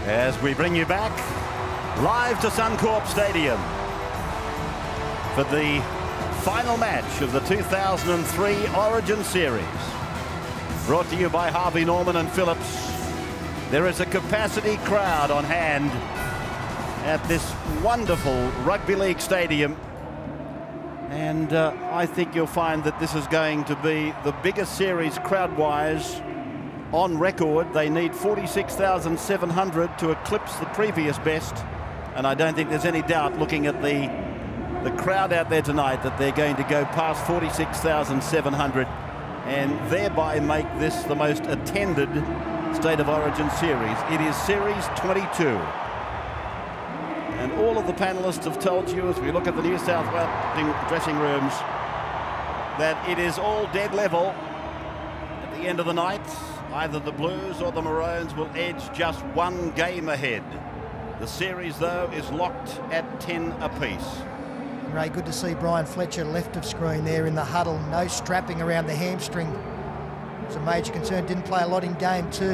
as we bring you back live to Suncorp Stadium for the final match of the 2003 Origin Series. Brought to you by Harvey Norman and Phillips. There is a capacity crowd on hand at this wonderful rugby league stadium, and I think you'll find that this is going to be the biggest series crowd-wise on record. They need 46,700 to eclipse the previous best, and I don't think there's any doubt, looking at the crowd out there tonight, that they're going to go past 46,700 and thereby make this the most attended State of Origin series. It is Series 22. And all of the panelists have told you, as we look at the New South Wales dressing rooms, that it is all dead level at the end of the night. Either the Blues or the Maroons will edge just one game ahead. The series, though, is locked at 10 apiece. Ray, good to see Brian Fletcher left of screen there in the huddle. No strapping around the hamstring. It's a major concern. Didn't play a lot in game 2.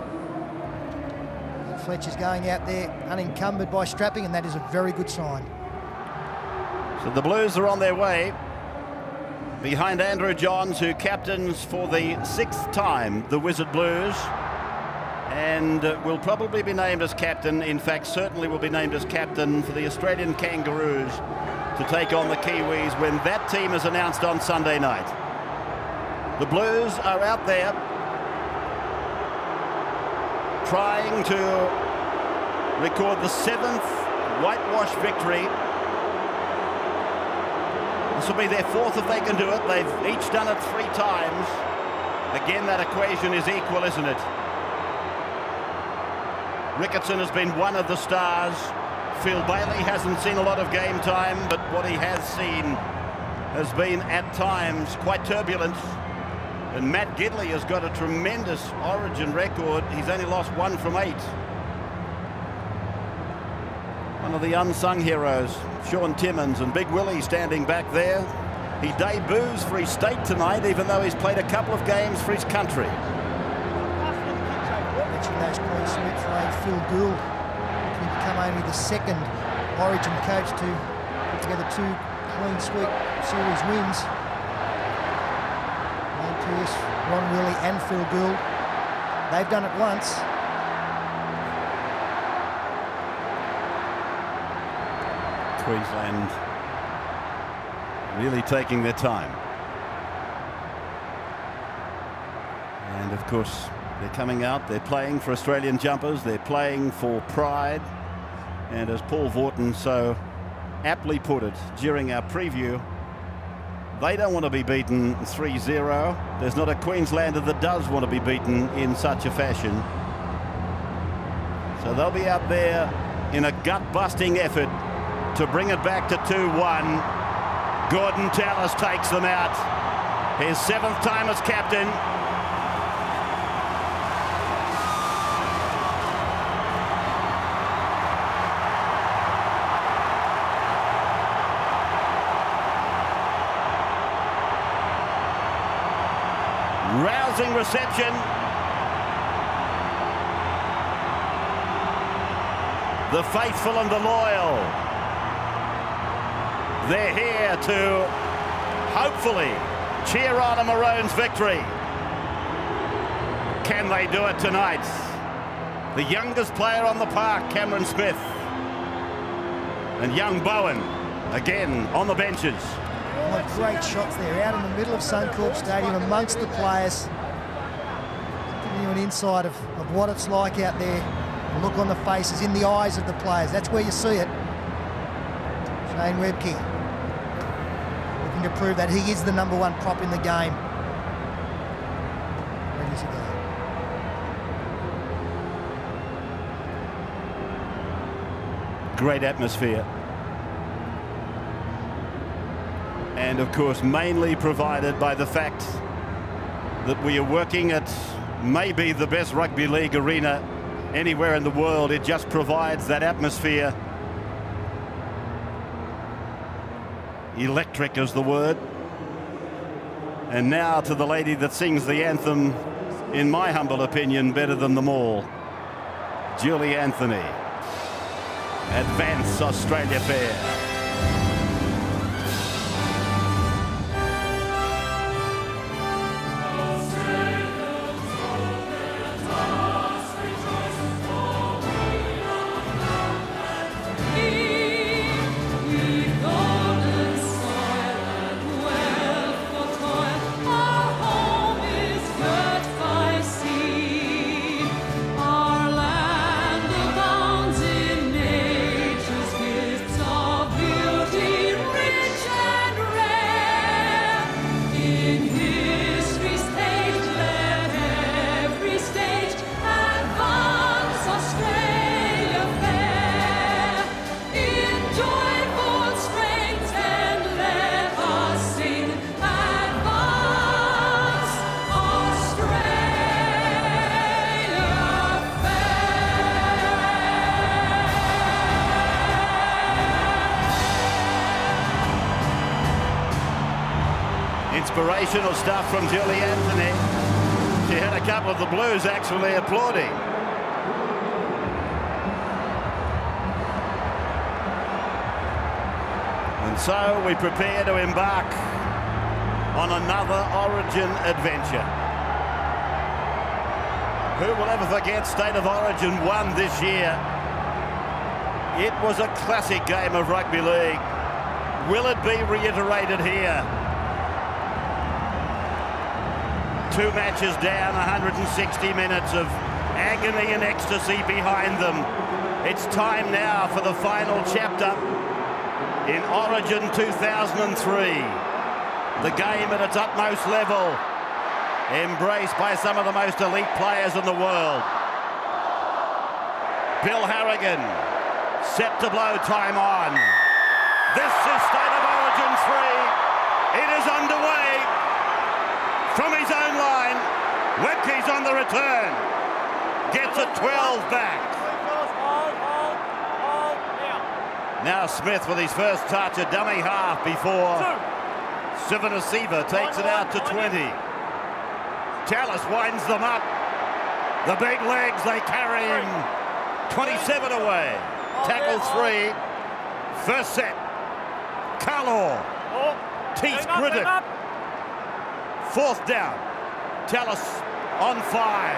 And Fletcher's going out there unencumbered by strapping, and that is a very good sign. So the Blues are on their way behind Andrew Johns, who captains for the 6th time the Wizard Blues, and will probably be named as captain. In fact, certainly will be named as captain for the Australian Kangaroos to take on the Kiwis when that team is announced on Sunday night. The Blues are out there trying to record the 7th whitewash victory. This will be their 4th if they can do it. They've each done it 3 times. Again, that equation is equal, isn't it? Ricketson has been one of the stars. Phil Bailey hasn't seen a lot of game time, but what he has seen has been at times quite turbulent. And Matt Gidley has got a tremendous Origin record. He's only lost 1 from 8. One of the unsung heroes, Sean Timmins, and Big Willie standing back there. He debuts for his state tonight, even though he's played a couple of games for his country. Mentioning those clean sweeps, Ray, Phil Gould will become only the 2nd Origin coach to put together 2 clean sweep series wins. Wayne Pearce, Ron Willey and Phil Gould. They've done it once. Queensland really taking their time. And of course, they're coming out, they're playing for Australian jumpers, they're playing for pride. And as Paul Vaughton so aptly put it during our preview, they don't want to be beaten 3-0. There's not a Queenslander that does want to be beaten in such a fashion. So they'll be out there in a gut-busting effort to bring it back to 2-1. Gordon Tallis takes them out. His 7th time as captain. Rousing reception. The faithful and the loyal. They're here to hopefully cheer on a Maroons victory. Can they do it tonight? The youngest player on the park, Cameron Smith. And young Bowen, again, on the benches. What great shots there, out in the middle of Suncorp Stadium amongst the players. Giving you an insight of what it's like out there. The look on the faces, in the eyes of the players. That's where you see it. Shane Webke looking to prove that he is the #1 prop in the game. Ready to go. Great atmosphere. And of course, mainly provided by the fact that we are working at maybe the best rugby league arena anywhere in the world. It just provides that atmosphere. Electric is the word. And now to the lady that sings the anthem, in my humble opinion, better than them all. Julie Anthony. Advance Australia pair. Inspirational stuff from Julie Anthony. She had a couple of the Blues actually applauding. And so we prepare to embark on another Origin adventure. Who will ever forget State of Origin 1 this year? It was a classic game of rugby league. Will it be reiterated here? 2 matches down, 160 minutes of agony and ecstasy behind them. It's time now for the final chapter in Origin 2003. The game at its utmost level, embraced by some of the most elite players in the world. Bill Harrigan, set to blow time on. This is State of Origin 3. It is underway. From his own line, Webke's on the return. Gets a 12 back. Now Smith with his first touch, a dummy half before Sivanasiva takes it out to 20. Tallis winds them up. The big legs, they carry him 27 away. Tackle 3. First set. Carlaw. Teeth gritted. 4th down. Tallis on 5.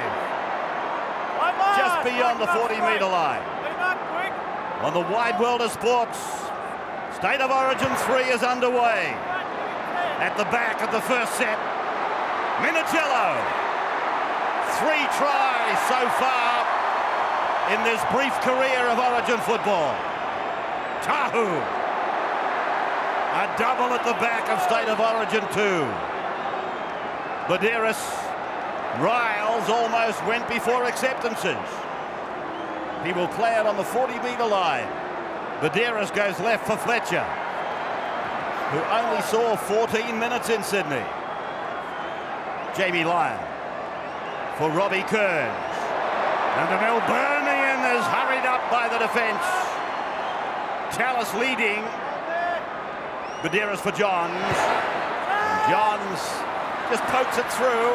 Just beyond the 40-metre line. On the wide world of sports, State of Origin 3 is underway. At the back of the first set, Minichiello. 3 tries so far in this brief career of Origin football. Tahu. A double at the back of State of Origin 2. Buderus, Riles almost went before acceptances. He will play it on the 40-metre line. Buderus goes left for Fletcher, who only saw 14 minutes in Sydney. Jamie Lyon for Robbie Kearns. And the Melburnian is hurried up by the defence. Tallis leading. Buderus for Johns. And Johns just pokes it through.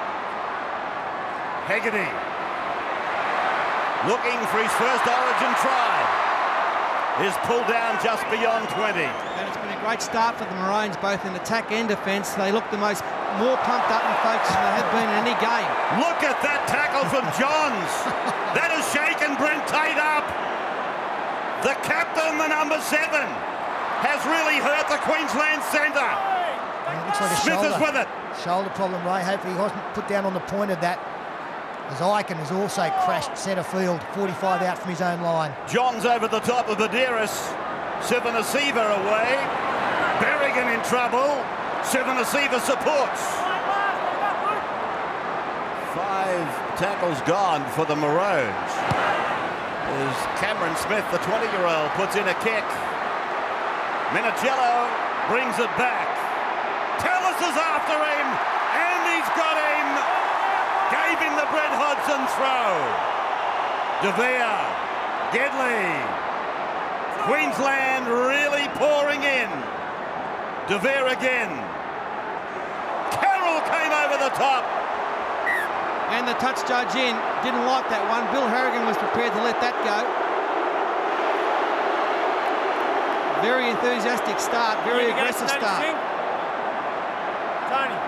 Hegarty looking for his first Origin try. Is pulled down just beyond 20. And it's been a great start for the Maroons, both in attack and defence. They look more pumped up and focused than they have been in any game. Look at that tackle from Johns. That has shaken Brent Tate up. The captain, the number 7, has really hurt the Queensland centre. Looks like a Smith is with it. Shoulder problem, Ray. Hopefully he wasn't put down on the point of that, as Eichen has also crashed centre field, 45 out from his own line. Johns over the top of Buderus. Sivanasiva away. Berrigan in trouble. Sivanasiva supports. 5 tackles gone for the Maroons. As Cameron Smith, the 20-year-old, puts in a kick. Minichiello brings it back. Tallis is after him, and he's got him. Gave him the Brett Hodgson throw. De Vere, Gedley. Queensland really pouring in. De Vere again. Carroll came over the top. And the touch judge didn't like that one. Bill Harrigan was prepared to let that go. Very enthusiastic start, very aggressive start. Tony.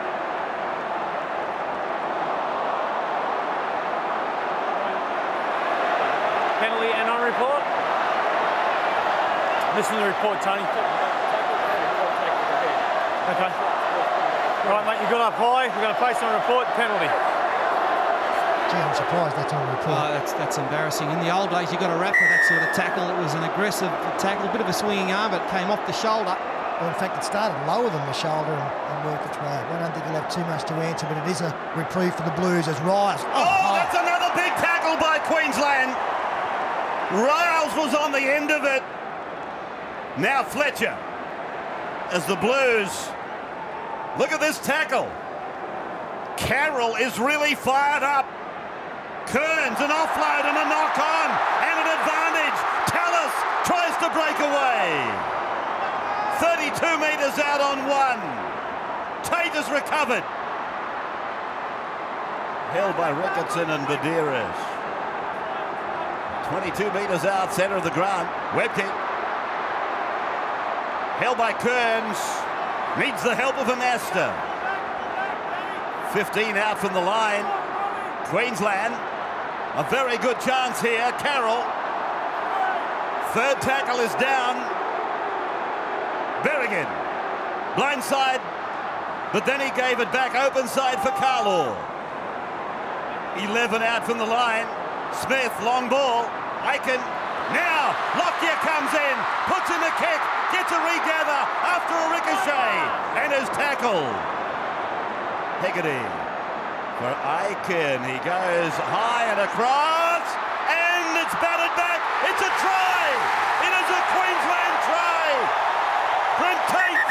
Penalty and on report. Listen to the report, Tony. Okay. Right, mate, you got up high. We're going to place on report, penalty. Gee, I'm surprised that's on report. Oh, that's embarrassing. In the old days, you got to wrap with that sort of tackle. It was an aggressive tackle, a bit of a swinging arm, but it came off the shoulder. Well, in fact, it started lower than the shoulder and worked its way up. I don't think he'll have too much to answer, but it is a reprieve for the Blues as Riles. Oh, that's another big tackle by Queensland. Riles was on the end of it. Now Fletcher, as the Blues, look at this tackle. Carroll is really fired up. Kearns, an offload and a knock-on, and an advantage. Tallis tries to break away. 32 metres out on one. Tate has recovered. Held by Ricketson and Badeiras. 22 metres out, centre of the ground. Webke. Held by Kearns. Needs the help of Anasta. 15 out from the line. Queensland. A very good chance here. Carroll. Third tackle is down. Berrigan. Blindside. But then he gave it back open side for Carlaw. 11 out from the line. Smith, long ball. Aiken. Now, Lockyer comes in. Puts in the kick. Gets a regather after a ricochet. And is tackled. Hegarty for Aiken. He goes high and across. And it's batted back. It's a try. It is a Queensland try. Brent Tate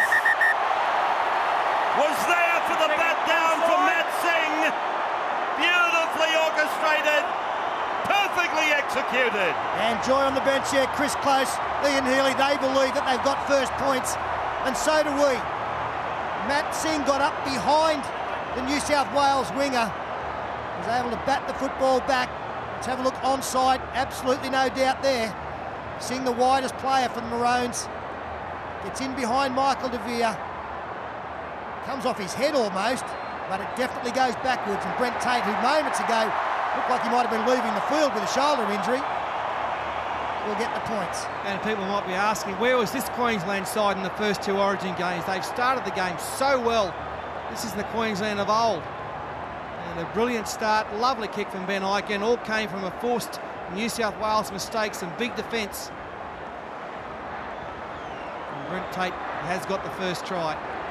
was there for the bat down from Matt Singh. Beautifully orchestrated. Perfectly executed. And Joy on the bench here, Chris Close, Ian Healy, they believe that they've got first points, and so do we. Matt Singh got up behind the New South Wales winger, was able to bat the football back. Let's have a look onside, absolutely no doubt there. Singh, the widest player for the Maroons, gets in behind Michael De Vere, comes off his head almost, but it definitely goes backwards, and Brent Tate, who moments ago looked like he might have been leaving the field with a shoulder injury, will get the points. And people might be asking, where was this Queensland side in the first two Origin games? They've started the game so well. This is the Queensland of old. And a brilliant start, lovely kick from Ben Aiken. All came from a forced New South Wales mistakes and big defence. And Brent Tate has got the first try.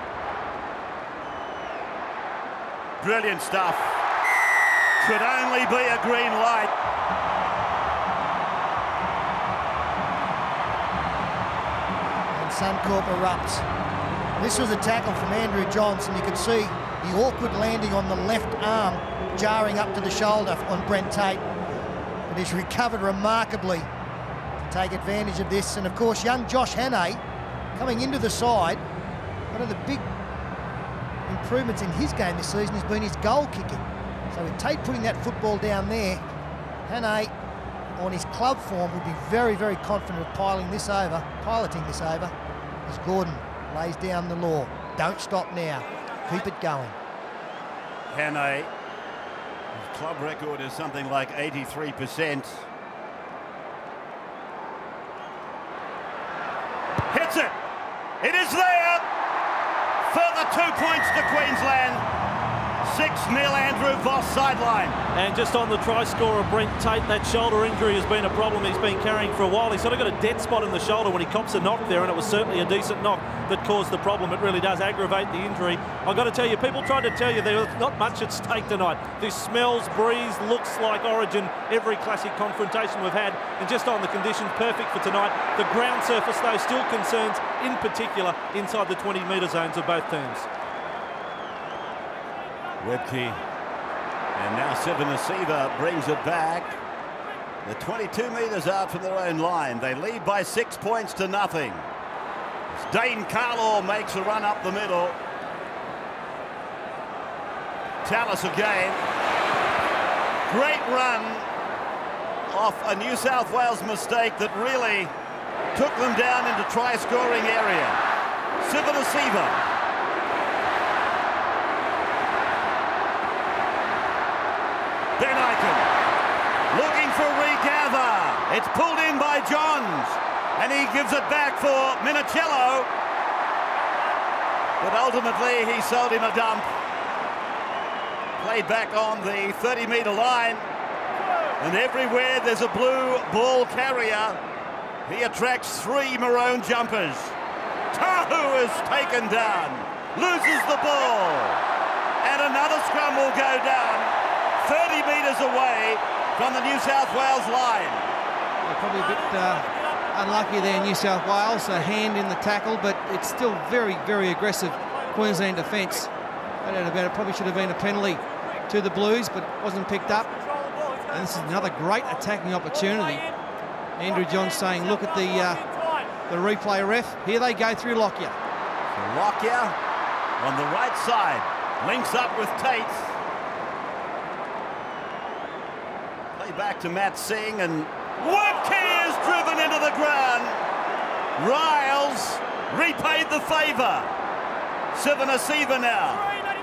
Brilliant stuff. Could only be a green light. And Suncorp erupts. This was a tackle from Andrew Johnson. You could see the awkward landing on the left arm, jarring up to the shoulder on Brent Tate. But he's recovered remarkably to take advantage of this. And of course, young Josh Hannay coming into the side. One of the big improvements in his game this season has been his goal kicking. So with Tate putting that football down there, Hannay on his club form would be very, very confident of piloting this over as Gordon lays down the law. Don't stop now. Keep it going. Hannay, his club record is something like 83%. Hits it. It is there. Further 2 points to Queensland. 6-0 Andrew Voss sideline. And just on the try scorer, Brent Tate, that shoulder injury has been a problem he's been carrying for a while. He's sort of got a dead spot in the shoulder when he cops a knock there, and it was certainly a decent knock that caused the problem. It really does aggravate the injury. I've got to tell you, people tried to tell you there's not much at stake tonight. This smells, breeze, looks like Origin, every classic confrontation we've had, and just on the conditions, perfect for tonight. The ground surface, though, still concerns, in particular, inside the 20-metre zones of both teams. Webke, and now Sivanasiva brings it back. They're 22 metres out from their own line. They lead by 6 points to nothing. Dane Carlaw makes a run up the middle. Tallis again. Great run off a New South Wales mistake that really took them down into try-scoring area. Sivanasiva. Ben Ikin looking for regather. It's pulled in by Johns, and he gives it back for Minicello. But ultimately, he sold him a dump. Played back on the 30-metre line. And everywhere there's a blue ball carrier, he attracts 3 maroon jumpers. Tahu is taken down, loses the ball. And another scrum will go down 30 metres away from the New South Wales line. They're probably a bit unlucky there, New South Wales. A hand in the tackle, but it's still very, very aggressive Queensland defence. No doubt about it. Probably should have been a penalty to the Blues, but it wasn't picked up. And this is another great attacking opportunity. Andrew Johns saying, look at the replay ref. Here they go through Lockyer. So Lockyer on the right side links up with Tate. Play back to Matt Singh, and Webke is driven into the ground. Riles repaid the favour. Sivanasiva now.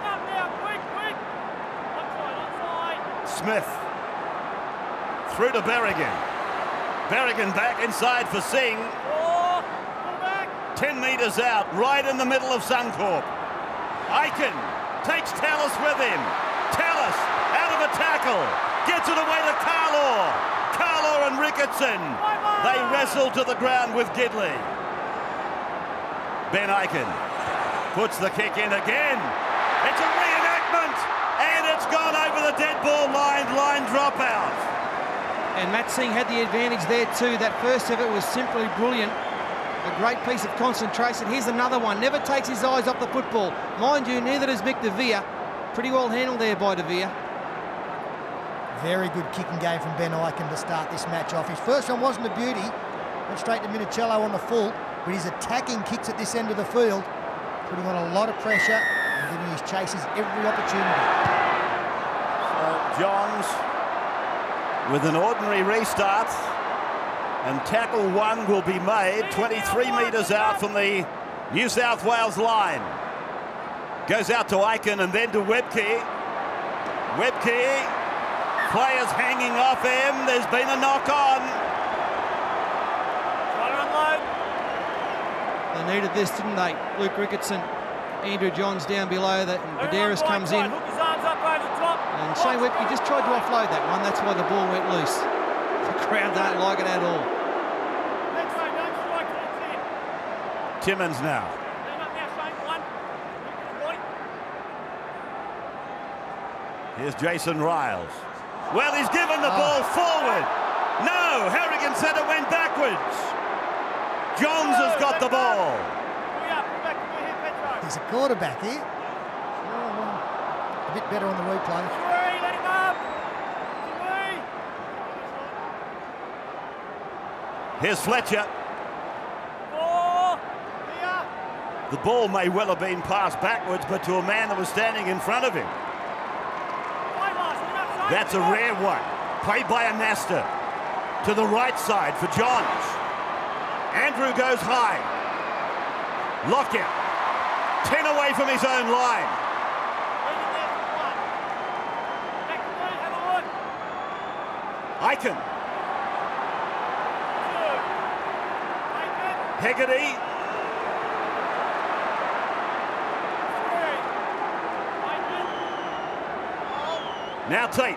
Smith through to Berrigan. Berrigan back inside for Singh. 10 metres out, right in the middle of Suncorp. Ikin takes Tallis with him. Tallis out of a tackle, gets it away to Carlaw. Carlaw and Ricketson, they wrestle to the ground with Gidley. Ben Ikin puts the kick in again. It's a reenactment, and it's gone over the dead ball line dropout. And Matt Singh had the advantage there too. That first effort was simply brilliant. A great piece of concentration. Here's another one. Never takes his eyes off the football. Mind you, neither does Mick De Vere. Pretty well handled there by De Vere. Very good kicking game from Ben Ikin to start this match off. His first one wasn't a beauty. Went straight to Minicello on the full. But his attacking kicks at this end of the field, putting on a lot of pressure and giving his chasers every opportunity. So Johns with an ordinary restart, and tackle 1 will be made 23 metres out from the New South Wales line. Goes out to Ikin and then to Webke. Webke, players hanging off him. There's been a knock on. They needed this, didn't they? Luke Ricketson, Andrew Johns down below that, and Badderas comes in. And Shane Webke just tried to offload that one. That's why the ball went loose. The crowd don't like it at all. Timmins now. Here's Jason Riles. Well, he's given the ball forward. No, Harrigan said it went backwards. Johns has got the ball. He's a quarterback here. A bit better on the replay. Here's Fletcher. The ball may well have been passed backwards, but to a man that was standing in front of him. That's a rare one. Played by Anasta. To the right side for Johns. Andrew goes high. Lockyer. 10 away from his own line. Ikin. Hegarty. Now Tate.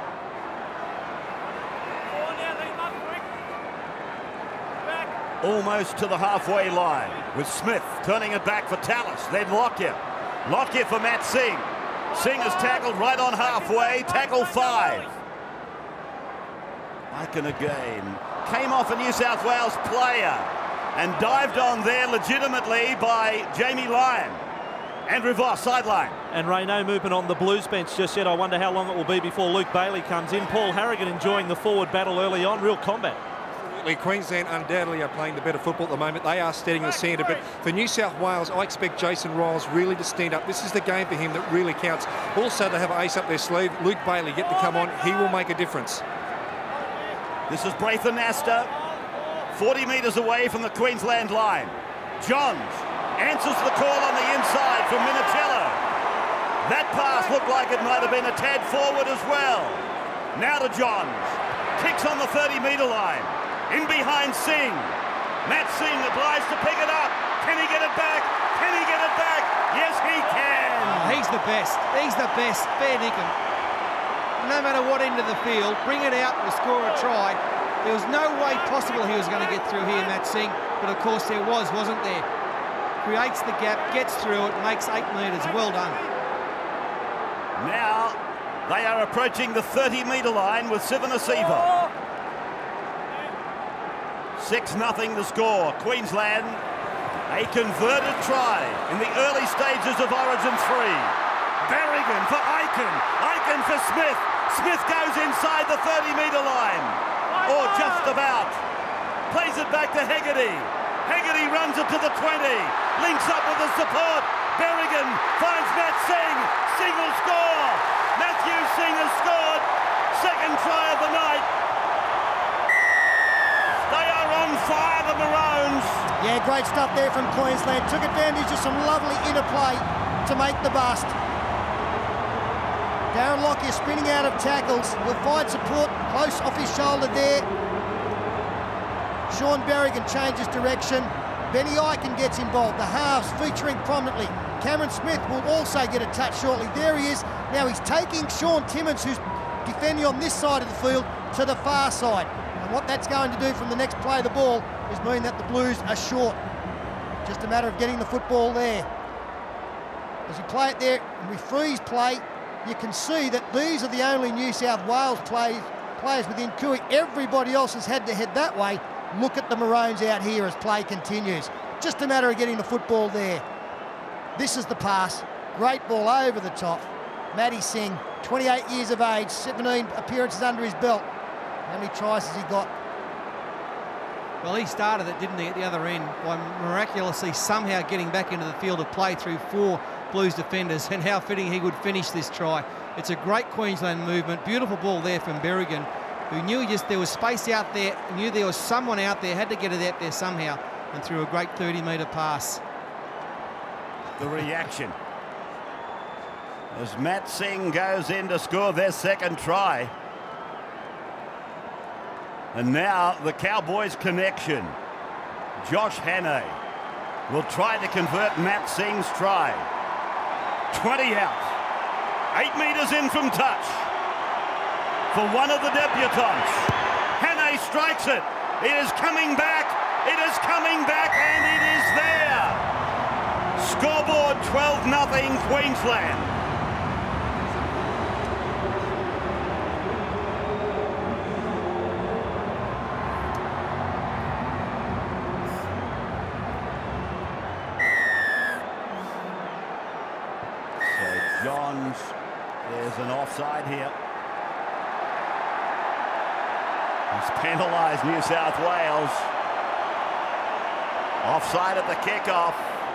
Almost to the halfway line with Smith turning it back for Tallis, then Lockyer. Lockyer for Matt Singh. Singh is tackled right on halfway, tackle 5. Ikin again. Came off a New South Wales player and dived on there legitimately by Jamie Lyon. Andrew Voss, sideline. And Ray, no movement on the Blues bench just yet. I wonder how long it will be before Luke Bailey comes in. Paul Harrigan enjoying the forward battle early on. Real combat. Absolutely. Queensland undoubtedly are playing the better football at the moment. They are steadying the standard. But for New South Wales, I expect Jason Riles really to stand up. This is the game for him that really counts. Also, they have an ace up their sleeve. Luke Bailey yet to come on. He will make a difference. This is Braithen Astor, 40 metres away from the Queensland line. Johns answers the call on the inside from Minatello. That pass looked like it might have been a tad forward as well. Now to Johns. Kicks on the 30-metre line. In behind Singh. Matt Singh obliged to pick it up. Can he get it back? Can he get it back? Yes, he can. Oh, he's the best. He's the best. Fair dinkum. No matter what end of the field, bring it out and score a try. There was no way possible he was going to get through here, Matt Singh, but of course there was, wasn't there? Creates the gap, gets through it, makes 8 metres. Well done. Now they are approaching the 30-metre line with Sivanasiva. 6-0 the score. Queensland, a converted try in the early stages of Origin 3. Berrigan for Aiken. Aiken for Smith. Smith goes inside the 30-metre line. Or just about. Plays it back to Hegarty. Hegarty runs it to the 20. Links up with the support. Berrigan finds Matt Singh. Singh will score. Matthew Singh has scored. Second try of the night. They are on fire, the Maroons. Yeah, great stuff there from Queensland. Took advantage of some lovely interplay to make the bust. Darren Lockyer spinning out of tackles. Will find support close off his shoulder there. Sean Berrigan changes direction. Benny Aiken gets involved. The halves featuring prominently. Cameron Smith will also get a touch shortly. There he is. Now he's taking Sean Timmins, who's defending on this side of the field, to the far side. And what that's going to do from the next play of the ball is mean that the Blues are short. Just a matter of getting the football there. As you play it there and we freeze play, you can see that these are the only New South Wales players within Cooey. Everybody else has had to head that way. Look at the Maroons out here as play continues. Just a matter of getting the football there. This is the pass. Great ball over the top. Matty Singh, 28 years of age, 17 appearances under his belt. How many tries has he got? Well, he started it, didn't he, at the other end by miraculously somehow getting back into the field of play through 4 Blues defenders, and how fitting he would finish this try. It's a great Queensland movement. Beautiful ball there from Berrigan, who knew just there was space out there, knew there was someone out there, had to get it out there somehow, and threw a great 30-metre pass. The reaction as Matt Singh goes in to score their second try. And now the Cowboys connection. Josh Hannay will try to convert Matt Singh's try. 20 out. 8 metres in from touch. For one of the debutants. Hannay strikes it. It is coming back. It is coming back, and it is there. Scoreboard 12-0 Queensland. Johns, there's an offside here. He's penalised New South Wales. Offside at the kickoff.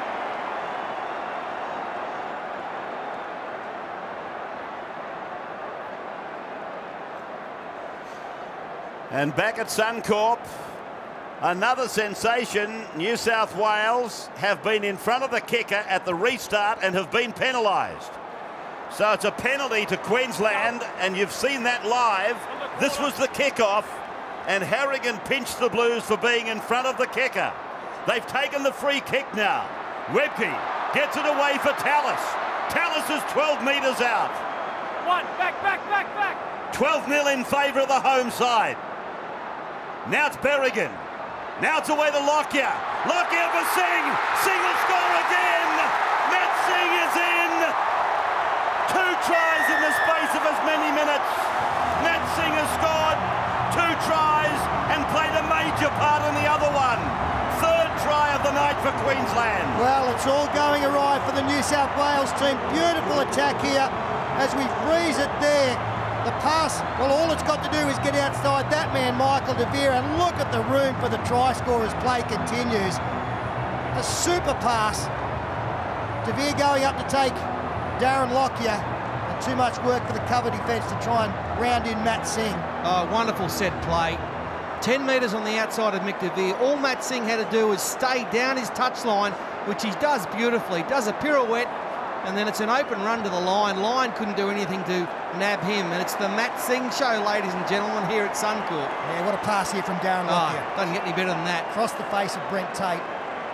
And back at Suncorp, another sensation. New South Wales have been in front of the kicker at the restart and have been penalised. So it's a penalty to Queensland, and you've seen that live. This was the kickoff, and Harrigan pinched the Blues for being in front of the kicker. They've taken the free kick now. Webke gets it away for Tallis. Tallis is 12 metres out. Back. 12-0 in favour of the home side. Now it's Berrigan. Now it's away to Lockyer. Lockyer for Singh. Singh will score again. Matt Singh is in. 2 tries in the space of as many minutes. Matt Singh has scored 2 tries and played a major part in the other one. 3rd try of the night for Queensland. Well, it's all going awry for the New South Wales team. Beautiful attack here as we freeze it there. The pass, well, all it's got to do is get outside that man, Michael De Vere, and look at the room for the try scorer's play continues. A super pass. De Vere going up to take Darren Lockyer, and too much work for the cover defence to try and round in Matt Singh. Oh, wonderful set play. 10 metres on the outside of Mick De Vere. All Matt Singh had to do was stay down his touchline, which he does beautifully. Does a pirouette, and then it's an open run to the line. Line couldn't do anything to nab him, and it's the Matt Singh show, ladies and gentlemen, here at Suncorp. Yeah, what a pass here from Darren Lockyer. Doesn't get any better than that. Across the face of Brent Tate.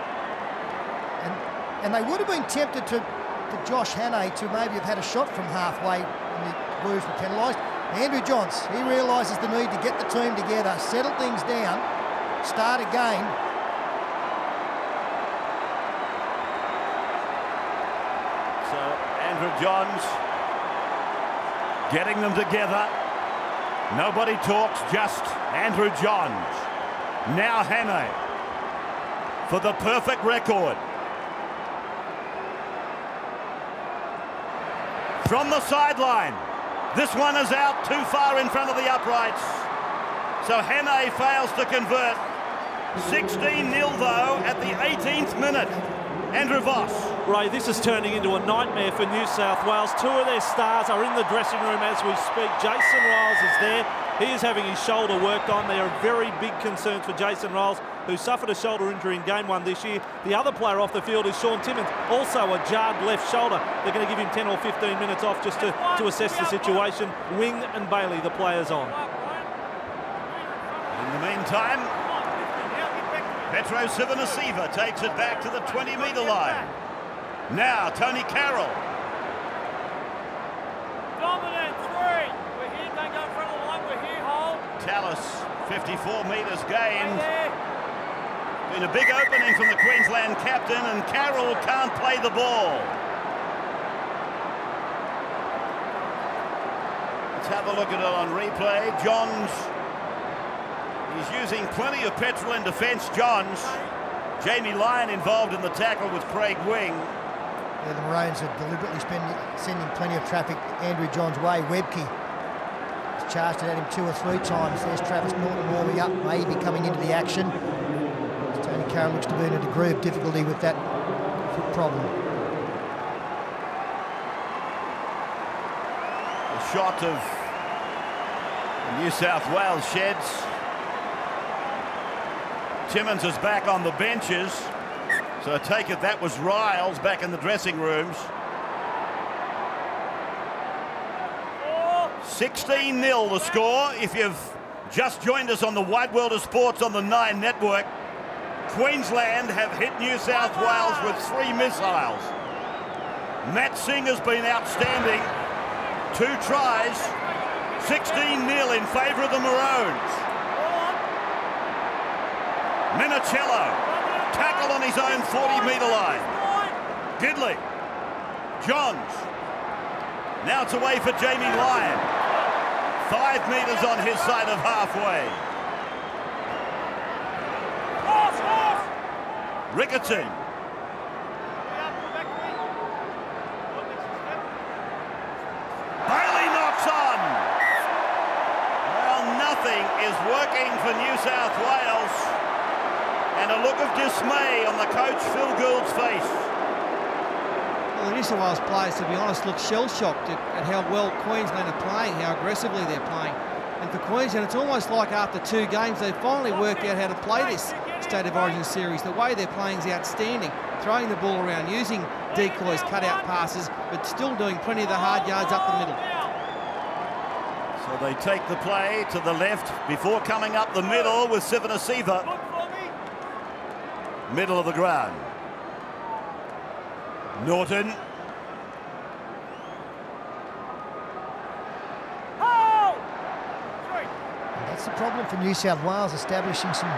And they would have been tempted to Josh Hannay to maybe have had a shot from halfway when the Blues were penalised. Andrew Johns, he realises the need to get the team together, settle things down, start again. So Andrew Johns getting them together. Nobody talks, just Andrew Johns. Now Hannay for the perfect record. From the sideline, this one is out too far in front of the uprights. So Hannay fails to convert. 16-0 though at the 18th minute. Andrew Voss. Ray, this is turning into a nightmare for New South Wales. Two of their stars are in the dressing room as we speak. Jason Ryles is there. He is having his shoulder worked on. There are very big concerns for Jason Ryles, who suffered a shoulder injury in game 1 this year. The other player off the field is Sean Timmins, also a jarred left shoulder. They're going to give him 10 or 15 minutes off just to assess the situation. Wing and Bailey, the players on. In the meantime, Petro Civoniceva takes it back to the 20-metre line. Now Tony Carroll. Dominant 3. We're here, don't go in front of the line, we're here, hold. Tallis, 54 metres gained. Been a big opening from the Queensland captain, and Carroll can't play the ball. Let's have a look at it on replay. Johns, he's using plenty of petrol in defence, Johns. Jamie Lyon involved in the tackle with Craig Wing. Yeah, the Maroons are deliberately sending plenty of traffic Andrew Johns' way. Webke has charged it at him 2 or 3 times. There's Travis Norton warming up, maybe coming into the action. Tony Carroll looks to be in a degree of difficulty with that foot problem. A shot of the New South Wales sheds. Timmins is back on the benches. So I take it that was Ryles back in the dressing rooms. 16-0 the score. If you've just joined us on the Wide World of Sports on the 9 network, Queensland have hit New South Wales with 3 missiles. Matt Singh has been outstanding. 2 tries, 16-0 in favour of the Maroons. Minicello, tackle on his own 40-metre line. Gidley, Johns. Now it's away for Jamie Lyon. 5 metres on his side of halfway. Ricketson. Bailey knocks on. Well, nothing is working for New South Wales. And a look of dismay on the coach Phil Gould's face. Well, the New South Wales players, to be honest, look shell-shocked at how well Queensland are playing, how aggressively they're playing. And for Queensland, it's almost like after 2 games, they've finally worked out how to play this State of Origin series. The way they're playing is outstanding, throwing the ball around, using decoys, cut-out passes, but still doing plenty of the hard yards up the middle. So they take the play to the left before coming up the middle with Civoniceva. Middle of the ground. Norton. That's the problem for New South Wales, establishing some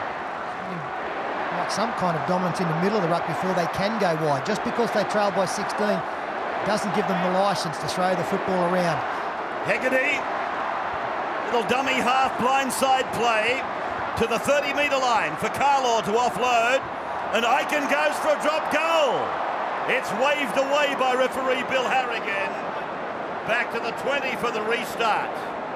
kind of dominance in the middle of the ruck before they can go wide. Just because they trail by 16 doesn't give them the licence to throw the football around. Hegarty, little dummy half blindside play to the 30-metre line for Carlaw to offload, and Aiken goes for a drop goal. It's waved away by referee Bill Harrigan. Back to the 20 for the restart.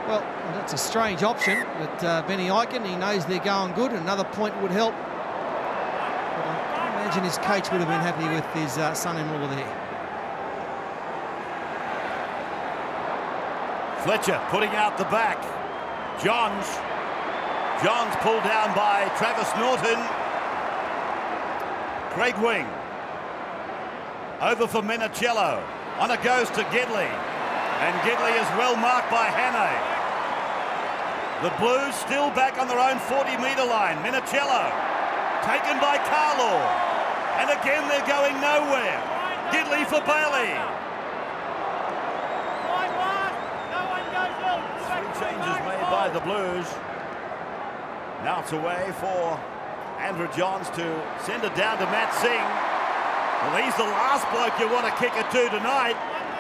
Well, that's a strange option, but Benny Ikin, he knows they're going good. Another point would help. But I imagine his coach would have been happy with his son-in-law there. Fletcher putting out the back. Johns pulled down by Travis Norton. Craig Wing. Over for Minicello. On it goes to Gidley. And Gidley is well marked by Hannay. The Blues still back on their own 40-metre line. Minicello taken by Carlaw. And again they're going nowhere. Gidley for Bailey. Changes made by the Blues. Now it's away for Andrew Johns to send it down to Matt Singh. Well, he's the last bloke you want to kick it to tonight.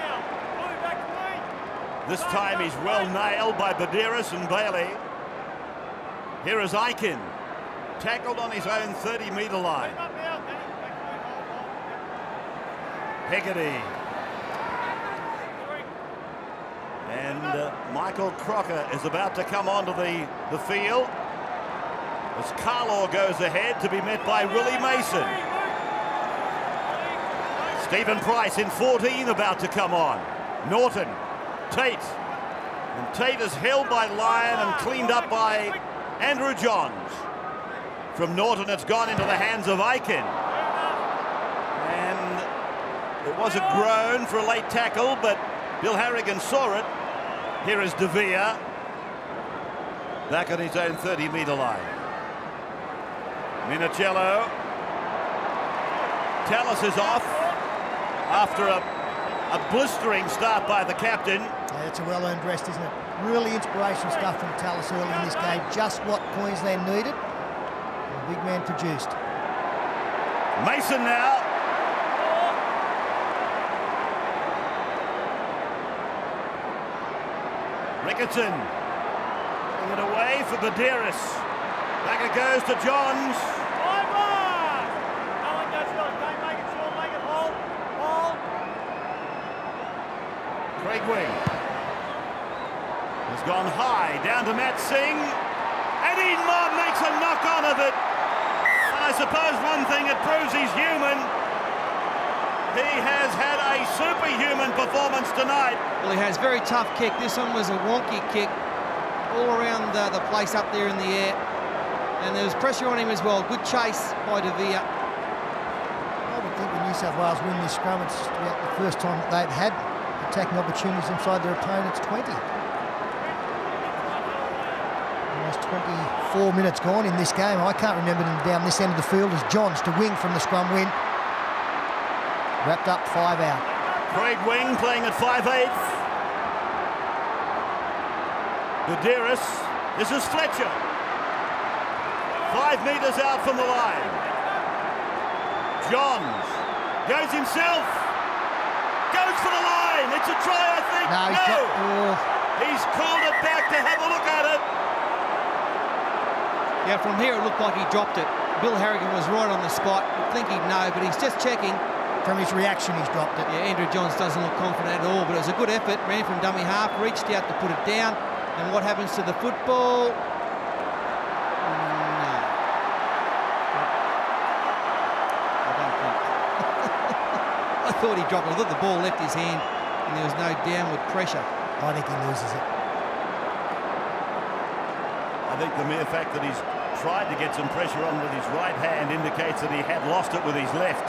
This time he's well nailed by Badiris and Bailey. Here is Ikin, tackled on his own 30-metre line. Hegarty. And Michael Crocker is about to come onto the field as Carlaw goes ahead to be met by Willie Mason. Stephen Price in 14 about to come on. Norton, Tate. And Tate is held by Lyon and cleaned up by Andrew Johns. From Norton it's gone into the hands of Ikin. And it was a groan for a late tackle, but Bill Harrigan saw it. Here is De Vere, back on his own 30-metre line. Minicello. Tallis is off after a blistering start by the captain. Yeah, it's a well-earned rest, isn't it? Really inspirational stuff from Tallis early in this game. Just what Queensland needed. And the big man produced. Mason now. Ricketson putting it away for Badiris. Back it goes to Johns. Craig Wing has gone high down to Matt Singh, and Edenmar makes a knock on of it. I suppose one thing, it proves he's human. He has had a superhuman performance tonight. Well, he has very tough kick. This one was a wonky kick all around the place up there in the air. And there was pressure on him as well. Good chase by De Vere. I would think when New South Wales win this scrum, it's about the first time that they've had attacking opportunities inside their opponent's 20. Almost 24 minutes gone in this game. I can't remember them down this end of the field as Johns to Wing from the scrum win. Wrapped up 5 out. Craig Wing playing at 5/8. Badiris. This is Fletcher. 5 metres out from the line. Johns goes himself. Goes for the line. It's a try, I think. No. He's called it back to have a look at it. Yeah, from here it looked like he dropped it. Bill Harrigan was right on the spot. You'd think he'd know, but he's just checking. From his reaction, he's dropped it. Yeah, Andrew Johns doesn't look confident at all, but it was a good effort. Ran from dummy half, reached out to put it down. And what happens to the football? No. I don't think. I thought he dropped it. I thought the ball left his hand and there was no downward pressure. I think he loses it. I think the mere fact that he's tried to get some pressure on with his right hand indicates that he had lost it with his left.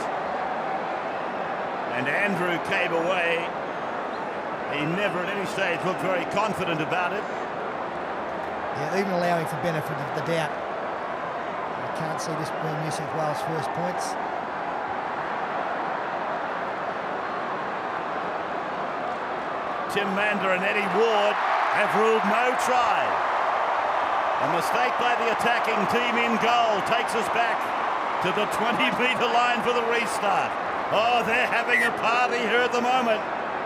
And Andrew came away. He never at any stage looked very confident about it. Yeah, even allowing for benefit of the doubt. I can't see this being New South Wales' first points. Tim Mander and Eddie Ward have ruled no try. A mistake by the attacking team in goal takes us back to the 20-metre line for the restart. Oh, they're having a party here at the moment.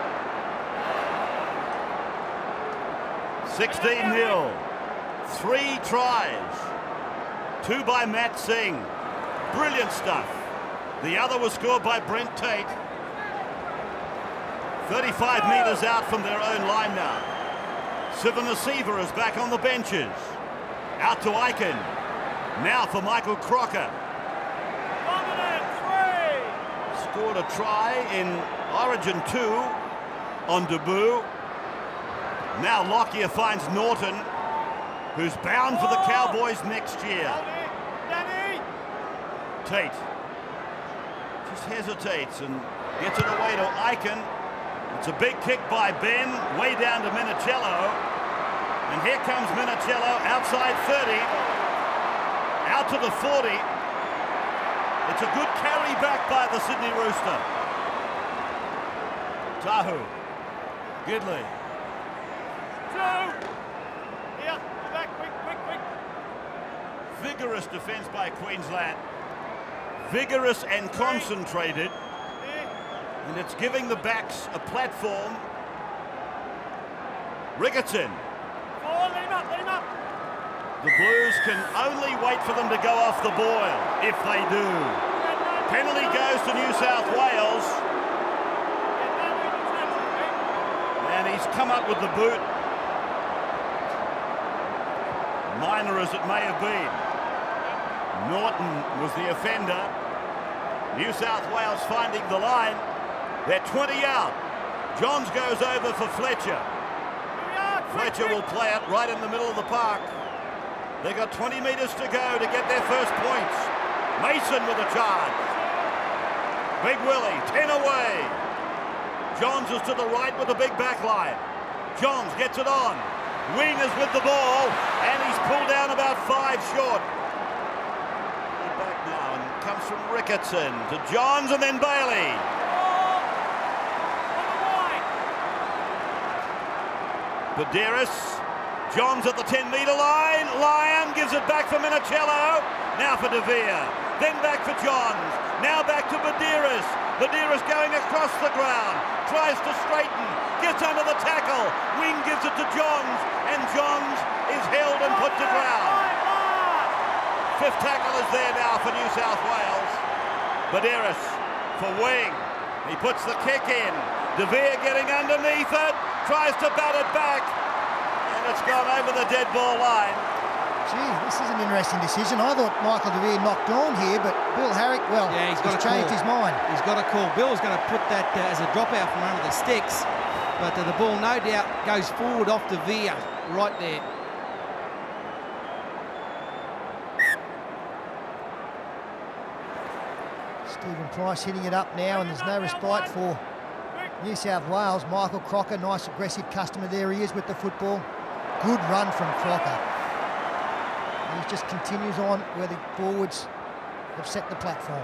16-0. 3 tries. 2 by Matt Singh. Brilliant stuff. The other was scored by Brent Tate. 35 metres out from their own line now. Sivanasiva is back on the benches. Out to Aiken. Now for Michael Crocker. Scored a try in Origin 2 on debut. Now Lockyer finds Norton, who's bound for the Cowboys next year. Tate just hesitates and gets it away to Aiken. It's a big kick by Ben, way down to Minicello. And here comes Minicello, outside 30, out to the 40. It's a good carry back by the Sydney Rooster. Tahu, Gidley. Here, back, quick. Vigorous defence by Queensland. Vigorous and concentrated. And it's giving the backs a platform. Ricketson. Lean up. The Blues can only wait for them to go off the boil, if they do. Penalty goes to New South Wales. And he's come up with the boot. Minor as it may have been. Norton was the offender. New South Wales finding the line. They're 20 out. Johns goes over for Fletcher. Fletcher will play it right in the middle of the park. They've got 20 metres to go to get their first points. Mason with a charge. Big Willie, 10 away. Johns is to the right with a big back line. Johns gets it on. Wing is with the ball, and he's pulled down about 5 short. Back now, and comes from Ricketson to Johns and then Bailey. Badeiras, Johns at the 10-metre line. Lyon gives it back for Minicello. Now for De Vere. Then back for Johns. Now back to Badeiras. Badeiras going across the ground. Tries to straighten. Gets under the tackle. Wing gives it to Johns. And Johns is held and put to ground. Fifth tackle is there now for New South Wales. Badeiras for Wing. He puts the kick in. De Vere getting underneath it. Tries to bat it back, and it's gone over the dead ball line. Gee, this is an interesting decision. I thought Michael De Vere knocked on here, but Bill Harrick, well, Yeah, he's changed his mind. He's got a call. Bill's going to put that as a dropout from under the sticks, but the ball no doubt goes forward off De Vere right there. Stephen Price hitting it up now, and there's no respite for New South Wales. Michael Crocker, nice aggressive customer there he is with the football. Good run from Crocker. And he just continues on where the forwards have set the platform.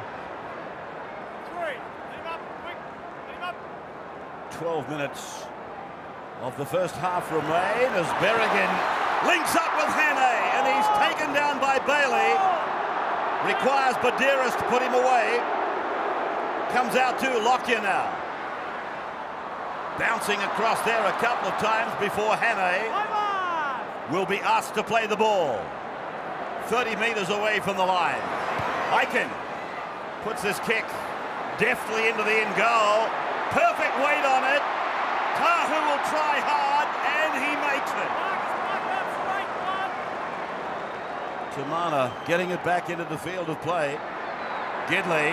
12 minutes of the first half remain as Berrigan links up with Hannay, and he's taken down by Bailey. Requires Badeiras to put him away. Comes out to Lockyer now. Bouncing across there a couple of times before Hannay will be asked to play the ball. 30 metres away from the line. Aiken puts his kick deftly into the in goal. Perfect weight on it. Tahu will try hard, and he makes it. Tamana getting it back into the field of play. Gidley.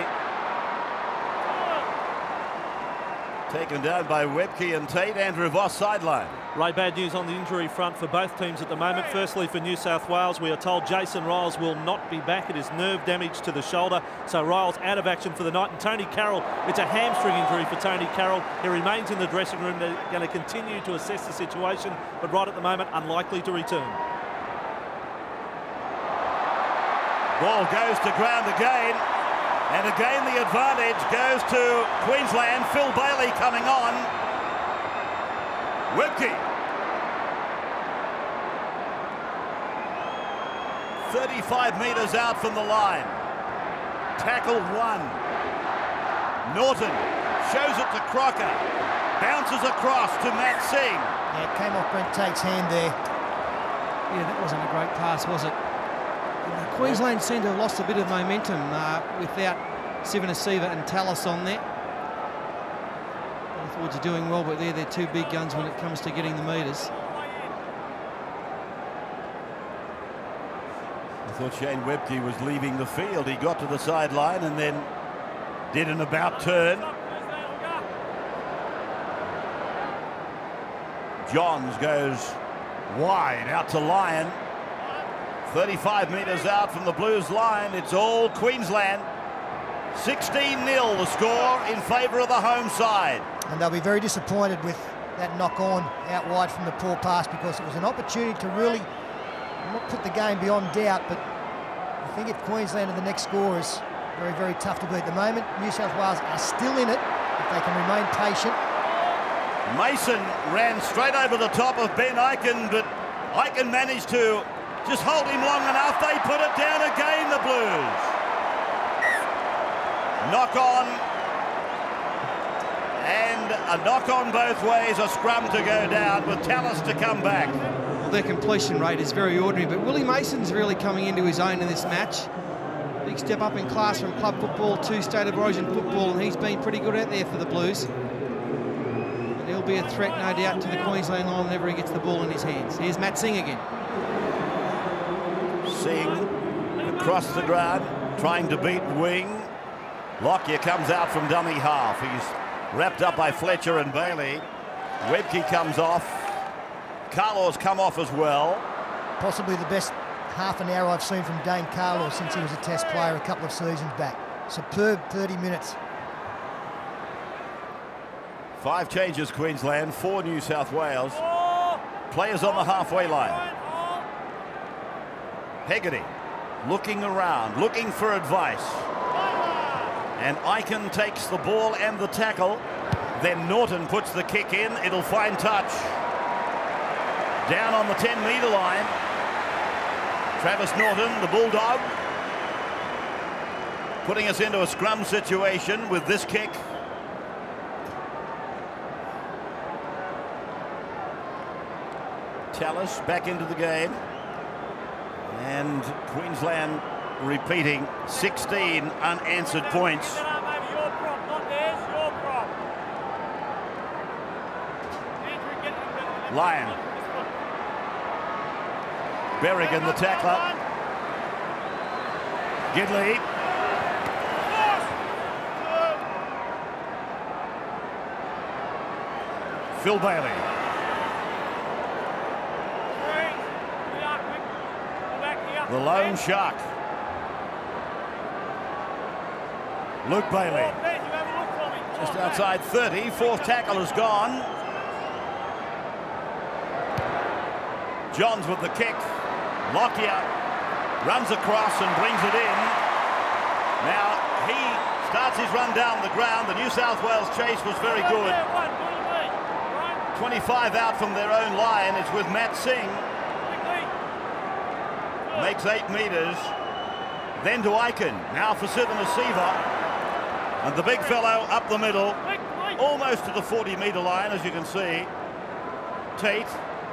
Taken down by Webke and Tate. Andrew Voss sideline. Ray, bad news on the injury front for both teams at the moment. Firstly, for New South Wales, we are told Jason Riles will not be back. It is nerve damage to the shoulder, so Riles out of action for the night. And Tony Carroll, it's a hamstring injury for Tony Carroll. He remains in the dressing room. They're going to continue to assess the situation, but right at the moment, unlikely to return. Ball goes to ground again. And again, the advantage goes to Queensland. Phil Bailey coming on. Webke. 35 metres out from the line. Tackle one. Norton shows it to Crocker. Bounces across to Matt Singh. Yeah, it came off Brent Tate's hand there. Yeah, that wasn't a great pass, was it? Queensland seemed to have lost a bit of momentum without Sivanasiva and Tallis on there. The forwards are doing well, but they're two big guns when it comes to getting the metres. thought Shane Webke was leaving the field. He got to the sideline and then did an about turn. Johns goes wide out to Lyon. 35 metres out from the Blues line. It's all Queensland. 16-0 the score in favour of the home side. And they'll be very disappointed with that knock-on out wide from the poor pass, because it was an opportunity to really not put the game beyond doubt. But I think if Queensland are the next scorers, very, very tough to beat. At the moment, New South Wales are still in it if they can remain patient. Mason ran straight over the top of Ben Ikin, but Ikin managed to just hold him long enough. They put it down again, the Blues. Knock on, and a knock on both ways, a scrum to go down with Tallis to come back. Well, their completion rate is very ordinary, but Willie Mason's really coming into his own in this match. Big step up in class from club football to State of Origin football, and he's been pretty good out there for the Blues. And he'll be a threat, no doubt, to the Queensland line whenever he gets the ball in his hands. Here's Matt Singh again. Singh across the ground, trying to beat Wing. Lockyer comes out from dummy half. He's wrapped up by Fletcher and Bailey. Webke comes off. Carlaw's come off as well. Possibly the best half an hour I've seen from Dane Carlaw since he was a Test player a couple of seasons back. Superb 30 minutes. 5 changes Queensland, 4 New South Wales. Players on the halfway line. Hegarty looking around, looking for advice. And Ikin takes the ball and the tackle. Then Norton puts the kick in. It'll find touch. Down on the 10-metre line. Travis Norton, the Bulldog, putting us into a scrum situation with this kick. Tallis back into the game. And Queensland repeating 16 unanswered points. Lyon. Berrigan the tackler. Gidley. Phil Bailey. The lone shark. Luke Bailey. Just outside 30. 4th tackle is gone. Johns with the kick. Lockyer runs across and brings it in. Now he starts his run down the ground. The New South Wales chase was very good. 25 out from their own line. It's with Matt Singh. Makes 8 metres. Then to Ikin. Now for Sivan Asiva. And the big fellow up the middle. Almost to the 40-metre line, as you can see. Tate.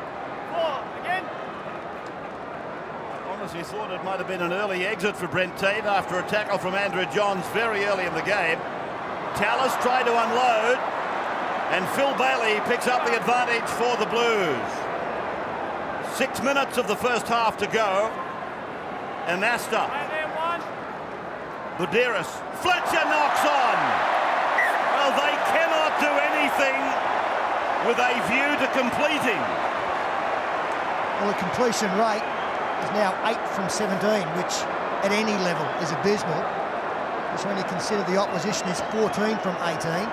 Honestly thought it might have been an early exit for Brent Tate after a tackle from Andrew Johns very early in the game. Tallis tried to unload, and Phil Bailey picks up the advantage for the Blues. 6 minutes of the first half to go. Anasta. Buderis. Fletcher knocks on. Well, they cannot do anything with a view to completing. Well, the completion rate is now 8 from 17, which at any level is abysmal. Just when you consider the opposition is 14 from 18.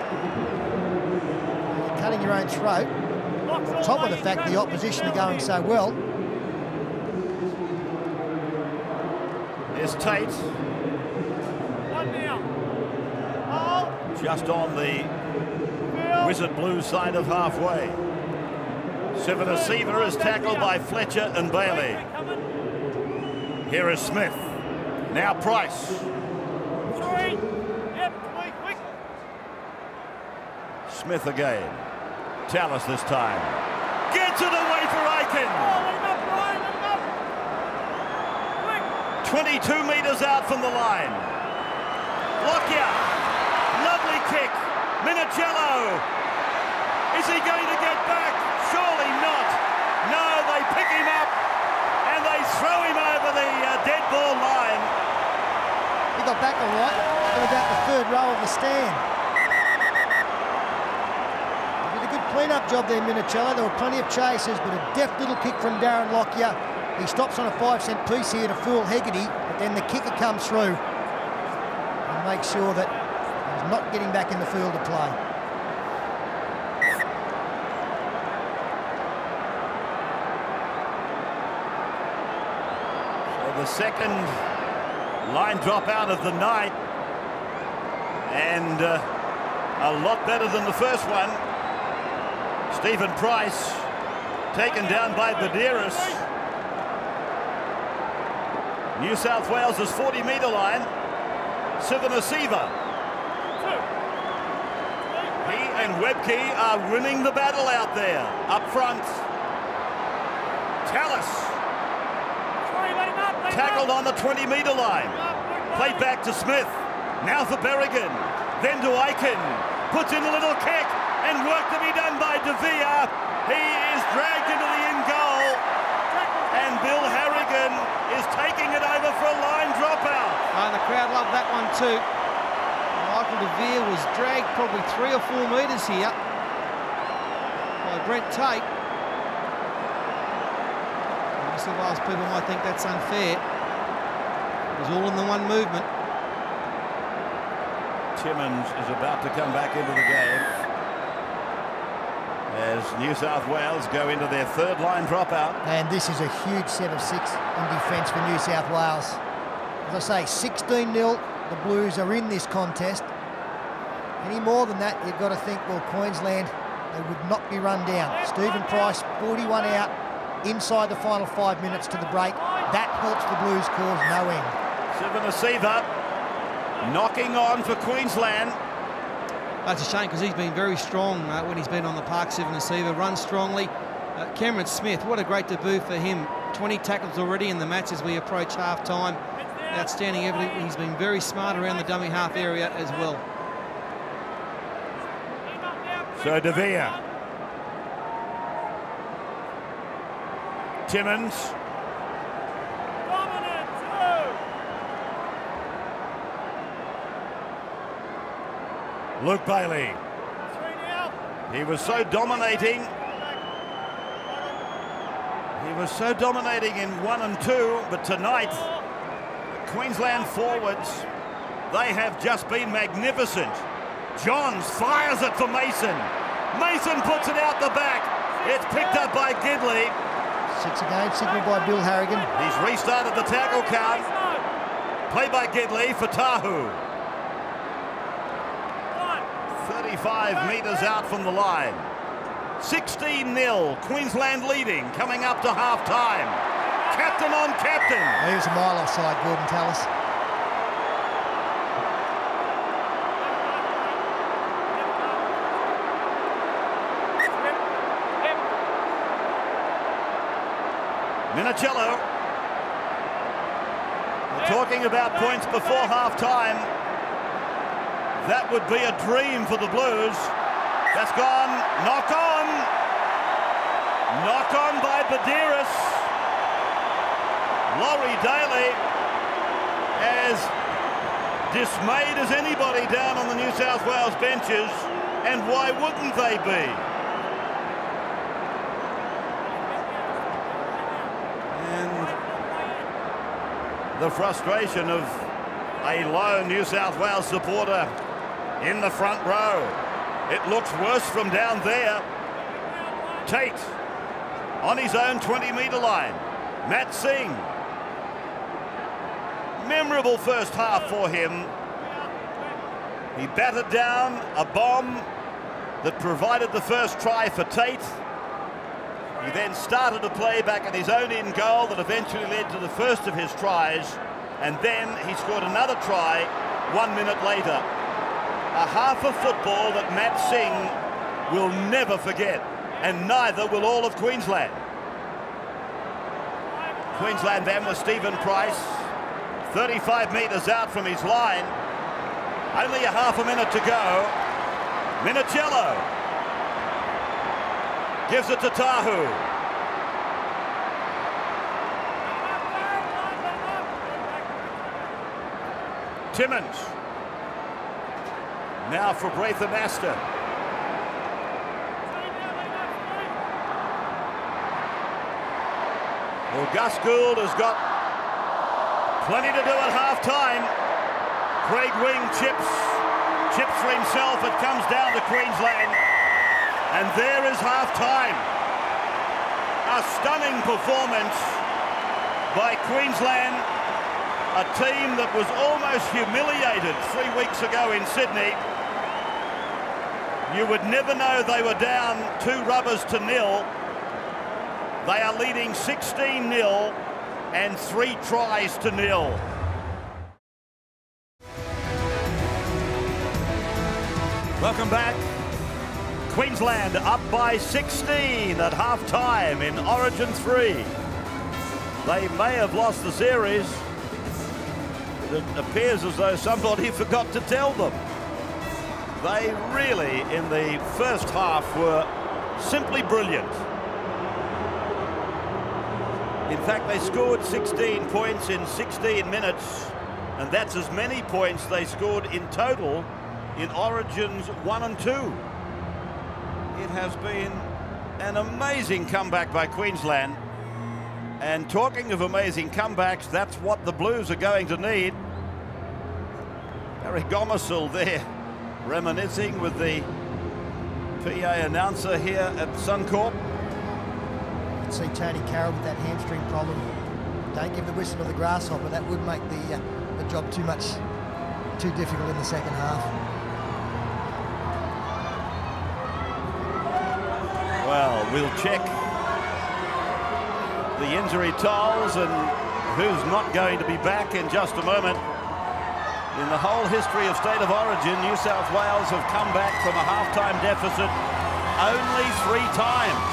You're cutting your own throat. On top of the fact the opposition are going so well. There's Tate. Just on the Wizard Blues side of halfway. Sivan Asiva is tackled by Fletcher and Bailey. Here is Smith. Now Price. Smith again. Tallis this time. Gets it away for Ikin. 22 metres out from the line. Lockyer. Lovely kick. Minicello. Is he going to get back? Surely not. No, they pick him up and they throw him over the dead got back all right. At about the third row of the stand. He did a good clean-up job there, Minicello. There were plenty of chasers, but a deft little kick from Darren Lockyer. He stops on a 5-cent piece here to fool Hegarty, but then the kicker comes through and makes sure that he's not getting back in the field to play. The second line drop out of the night, and a lot better than the first one. Stephen Price taken down by Badeiros. New South Wales' 40-metre line. Sivanasiva. He and Webke are winning the battle out there. Up front. Tallis. Tackled on the 20-metre line. Played back to Smith. Now for Berrigan. Then to Aiken. Puts in a little kick. And work to be done by De Vere. He is dragged into the in goal. And Bill Harrigan is taking it over for a line dropout. And the crowd loved that one too. Michael De Vere was dragged probably 3 or 4 metres here by Brent Tate. New South Wales people might think that's unfair. It was all in the one movement. Timmins is about to come back into the game as New South Wales go into their third line dropout. And this is a huge set of 6 in defence for New South Wales. As I say, 16-0, the Blues are in this contest. Any more than that, you've got to think, well, Queensland, they would not be run down. Stephen Price, 41 out inside the final 5 minutes to the break. That helps the Blues cause no end. Sivanasiva knocking on for Queensland. That's a shame because he's been very strong when he's been on the park. Sivanasiva runs strongly. Cameron Smith, what a great debut for him. 20 tackles already in the match as we approach half-time. Outstanding evidence. He's been very smart around the dummy half area as well. So De Vere. Timmins. Luke Bailey. He was so dominating. He was so dominating in 1 and 2, but tonight, the Queensland forwards, they have just been magnificent. Johns fires it for Mason. Mason puts it out the back. It's picked up by Gidley. 6 again, signalled by Bill Harrigan. He's restarted the tackle count. Play by Gidley for Tahu. 35 metres out from the line. 16-0, Queensland leading, coming up to half-time. Captain on captain. He was a mile offside, Gordon Tallis. Minicello. We're talking about points before half-time. That would be a dream for the Blues. That's gone. Knock on. Knock on by Badeiros. Laurie Daly as dismayed as anybody down on the New South Wales benches. And why wouldn't they be? The frustration of a lone New South Wales supporter in the front row. It looks worse from down there. Tate on his own 20-metre line. Matt Singh. Memorable first half for him. He battered down a bomb that provided the first try for Tate. He then started to play back at his own in goal that eventually led to the first of his tries, and then he scored another try 1 minute later. A half of football that Matt Singh will never forget, and neither will all of Queensland. Queensland then with Stephen Price, 35 metres out from his line. Only a half a minute to go. Minicello gives it to Tahu. Timmins. Now for Braithen Astor. Well, Gus Gould has got plenty to do at half-time. Craig Wing chips for himself. It comes down to Queensland. And there is half-time. A stunning performance by Queensland, a team that was almost humiliated 3 weeks ago in Sydney. You would never know they were down 2 rubbers to 0. They are leading 16-0 and 3 tries to 0. Welcome back. Queensland up by 16 at half-time in Origin 3. They may have lost the series. It appears as though somebody forgot to tell them. They really, in the first half, were simply brilliant. In fact, they scored 16 points in 16 minutes, and that's as many points they scored in total in Origins 1 and 2. It has been an amazing comeback by Queensland. And talking of amazing comebacks, that's what the Blues are going to need. Barry Gomersall there, reminiscing with the PA announcer here at Suncorp. You can see Tony Carroll with that hamstring problem. Don't give the whistle to the grasshopper. That would make the job too difficult in the second half. Well, we'll check the injury tolls and who's not going to be back in just a moment. In the whole history of State of Origin, New South Wales have come back from a half-time deficit only 3 times.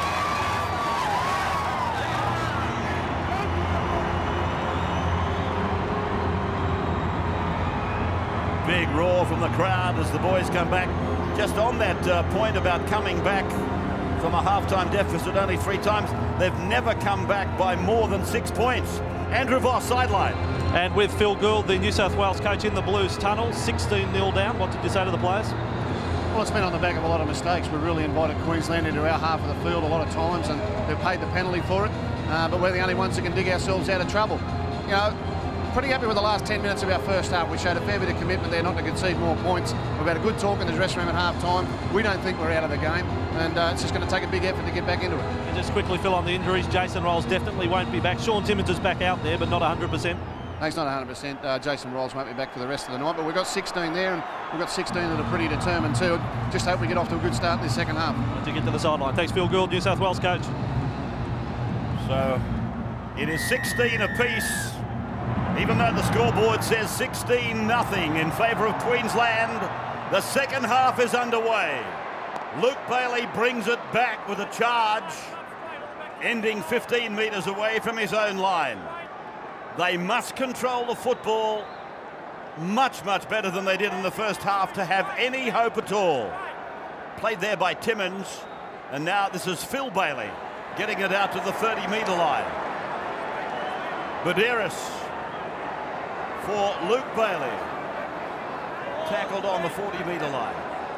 Big roar from the crowd as the boys come back. Just on that point about coming back from a half-time deficit only 3 times, they've never come back by more than 6 points. Andrew Voss, sideline. And with Phil Gould, the New South Wales coach, in the Blues tunnel, 16-0 down. What did you say to the players? Well, it's been on the back of a lot of mistakes. We really invited Queensland into our half of the field a lot of times, and they've paid the penalty for it. But we're the only ones that can dig ourselves out of trouble. You know, pretty happy with the last 10 minutes of our first half. We showed a fair bit of commitment there not to concede more points. We've had a good talk in the dressing room at half-time. We don't think we're out of the game, and it's just going to take a big effort to get back into it. And just quickly, Phil, on the injuries, Jason Ryles definitely won't be back. Shaun Timmins is back out there, but not 100%. No, he's not 100%. Jason Ryles won't be back for the rest of the night, but we've got 16 there, and we've got 16 that are pretty determined too. Just hope we get off to a good start in this second half. To get to the sideline. Thanks, Phil Gould, New South Wales coach. So it is 16 apiece, even though the scoreboard says 16-0 in favour of Queensland. The second half is underway. Luke Bailey brings it back with a charge, ending 15 metres away from his own line. They must control the football much, much better than they did in the first half to have any hope at all. Played there by Timmins, and now this is Phil Bailey getting it out to the 30-metre line. Buderus for Luke Bailey, tackled on the 40-metre line.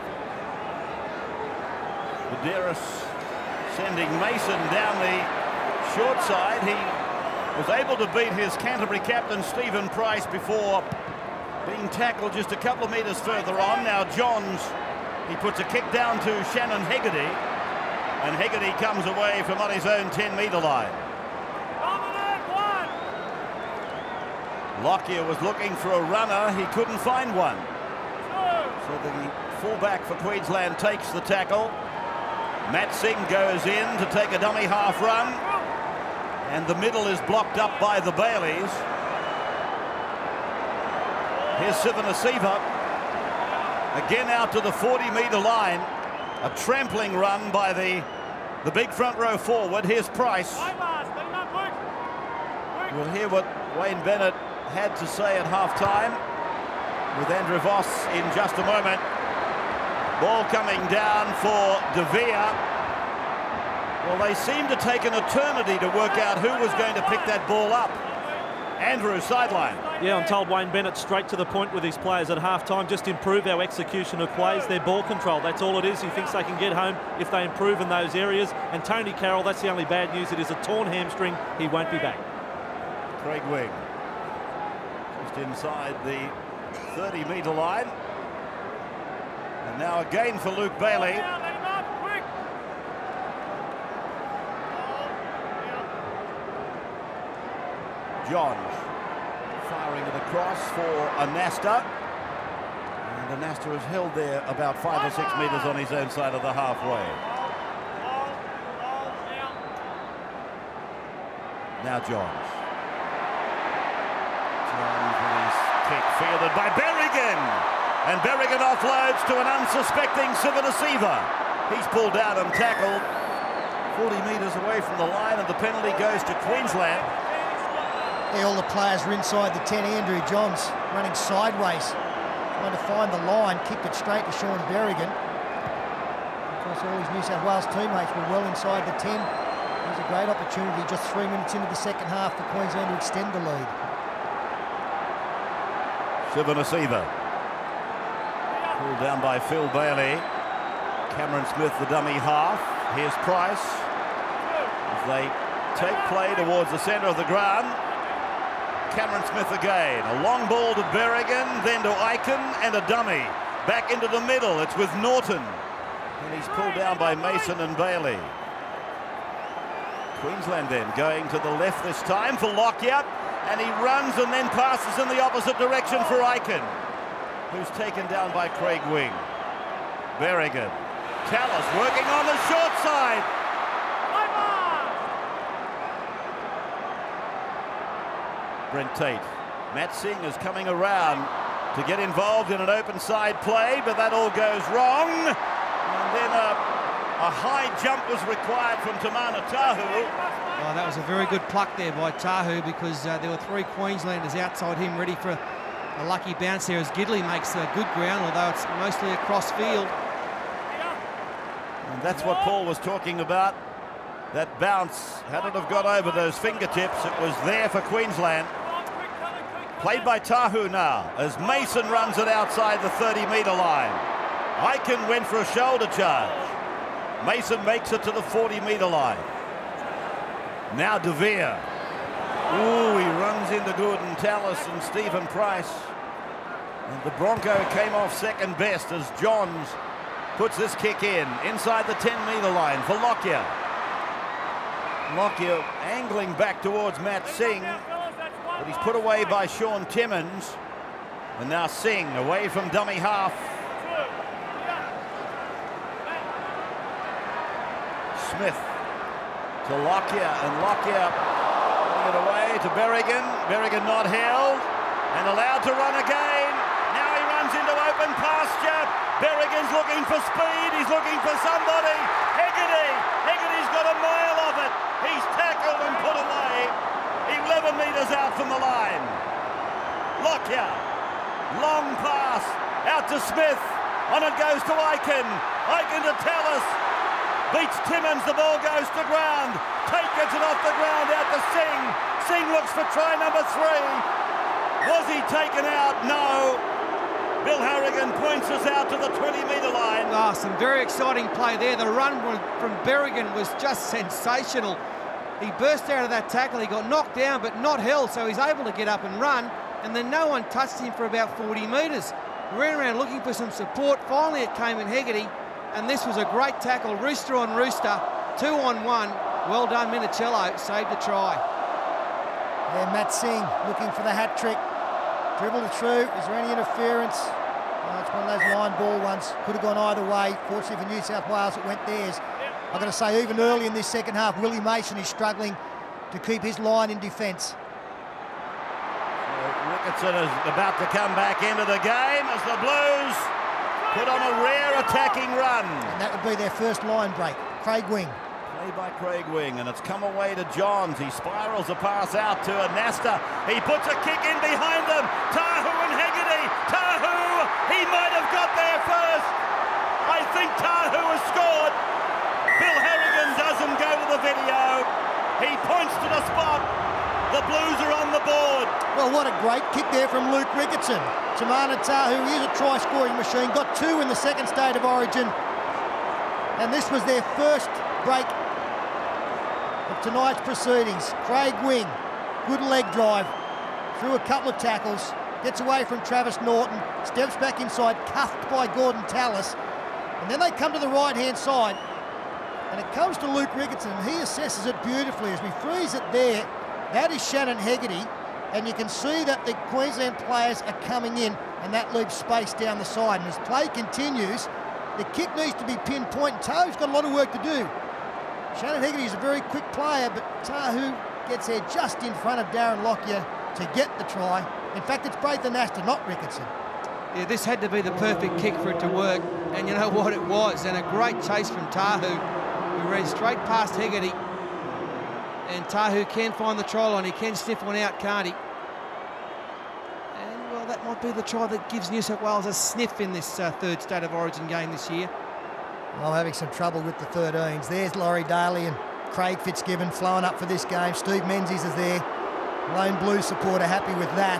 Buderus sending Mason down the short side. He was able to beat his Canterbury captain Stephen Price before being tackled just a couple of metres further on. Now Johns, he puts a kick down to Shannon Hegarty, and Hegarty comes away from on his own 10-metre line. Lockyer was looking for a runner, he couldn't find one. So the fullback for Queensland takes the tackle. Matt Singh goes in to take a dummy half run, and the middle is blocked up by the Baileys. Here's Sivanasiva, again out to the 40-metre line. A trampling run by the big front row forward. Here's Price. We'll hear what Wayne Bennett had to say at half-time with Andrew Voss in just a moment. Ball coming down for De Vere. Well, they seemed to take an eternity to work out who was going to pick that ball up. Andrew, sideline. Yeah, I'm told Wayne Bennett straight to the point with his players at half-time. Just improve our execution of plays, their ball control. That's all it is. He thinks they can get home if they improve in those areas. And Tony Carroll, that's the only bad news. It is a torn hamstring. He won't be back. Craig Wing. Just inside the 30-metre line. And now again for Luke Bailey. Johns firing it across for Anasta. And Anasta has held there about 5 or 6 metres on his own side of the halfway. Now Johns. Johns with his kick fielded by Berrigan. And Berrigan offloads to an unsuspecting Sivanasiva. He's pulled down and tackled 40 metres away from the line, and the penalty goes to Queensland. Yeah, all the players are inside the 10. Andrew Johns running sideways, trying to find the line, kicked it straight to Sean Berrigan. Of course, all his New South Wales teammates were well inside the 10. It was a great opportunity just 3 minutes into the second half for Queensland to extend the lead. Sivanasiva. Pulled down by Phil Bailey. Cameron Smith, the dummy half. Here's Price. As they take play towards the centre of the ground. Cameron Smith again. A long ball to Berrigan, then to Aiken, and a dummy. Back into the middle. It's with Norton. And he's pulled down by Mason and Bailey. Queensland then going to the left this time for Lockyer. And he runs and then passes in the opposite direction for Aiken, who's taken down by Craig Wing. Berrigan. Tallis working on the short side. Brent Tate. Matt Singh is coming around to get involved in an open side play, but that all goes wrong. And then a high jump was required from Tamana Tahu. Oh, that was a very good pluck there by Tahu, because there were 3 Queenslanders outside him ready for a lucky bounce there, as Gidley makes a good ground, although it's mostly across field. And that's what Paul was talking about. That bounce, had it have got over those fingertips, it was there for Queensland. Played by Tahu now, as Mason runs it outside the 30-metre line. Aiken went for a shoulder charge. Mason makes it to the 40-metre line. Now De Vere. Ooh, he runs into Gordon Tallis and Stephen Price. And the Bronco came off second best as Johns puts this kick in inside the 10-metre line for Lockyer. Lockyer angling back towards Matt Singh, but he's put away by Sean Timmins. And now Singh away from dummy half. Smith to Lockyer, and Lockyer putting it away to Berrigan. Berrigan not held and allowed to run again. Now he runs into open pasture. Berrigan's looking for speed. He's looking for somebody. Hegarty. Hegarty's got a mile of it. He's tackled and put away. 11 metres out from the line. Lockyer. Long pass out to Smith. On it goes to Aiken. Aiken to Tallis. Beats Timmins, the ball goes to ground. Tate gets it off the ground out to Singh. Singh looks for try number 3. Was he taken out? No. Bill Harrigan points us out to the 20-metre line. Ah, some very exciting play there. The run from Berrigan was just sensational. He burst out of that tackle. He got knocked down but not held, so he's able to get up and run. And then no one touched him for about 40 metres. He ran around looking for some support. Finally it came in Hegarty. And this was a great tackle. Rooster on Rooster. 2-on-1. Well done, Minicello. Saved the try. Yeah, Matt Singh looking for the hat trick. Dribbled it through. Is there any interference? Oh, it's one of those line ball ones. Could have gone either way. Fortunately for New South Wales, it went theirs. I've got to say, even early in this second half, Willie Mason is struggling to keep his line in defence. Ricketson is about to come back into the game as the Blues put on a rare attacking run. And that would be their first line break. Craig Wing. Play by Craig Wing, and it's come away to Johns. He spirals a pass out to Anasta. He puts a kick in behind them. Tahu and Hegarty. Tahu, he might have got there first. I think Tahu has scored. Bill Harrigan doesn't go to the video. He points to the spot. The Blues are on the board. Well, what a great kick there from Luke Ricketson. Timana Tahu is a try-scoring machine. Got 2 in the second state of origin. And this was their first break of tonight's proceedings. Craig Wing, good leg drive, through a couple of tackles, gets away from Travis Norton, steps back inside, cuffed by Gordon Tallis. And then they come to the right-hand side, and it comes to Luke Ricketson, and he assesses it beautifully as we freeze it there. That is Shannon Hegarty, and you can see that the Queensland players are coming in, and that leaves space down the side. And as play continues, the kick needs to be pinpoint. Tahu's got a lot of work to do. Shannon Hegarty is a very quick player, but Tahu gets there just in front of Darren Lockyer to get the try. In fact, it's Braithen Astor, not Ricketson. Yeah, this had to be the perfect kick for it to work, and you know what it was, and a great chase from Tahu, who ran straight past Hegarty, and Tahu can find the try line. He can sniff one out, can't he? And, well, that might be the try that gives New South Wales a sniff in this third State of Origin game this year. Well, having some trouble with the 13s. There's Laurie Daly and Craig Fitzgibbon flowing up for this game. Steve Menzies is there. Lone Blue supporter happy with that.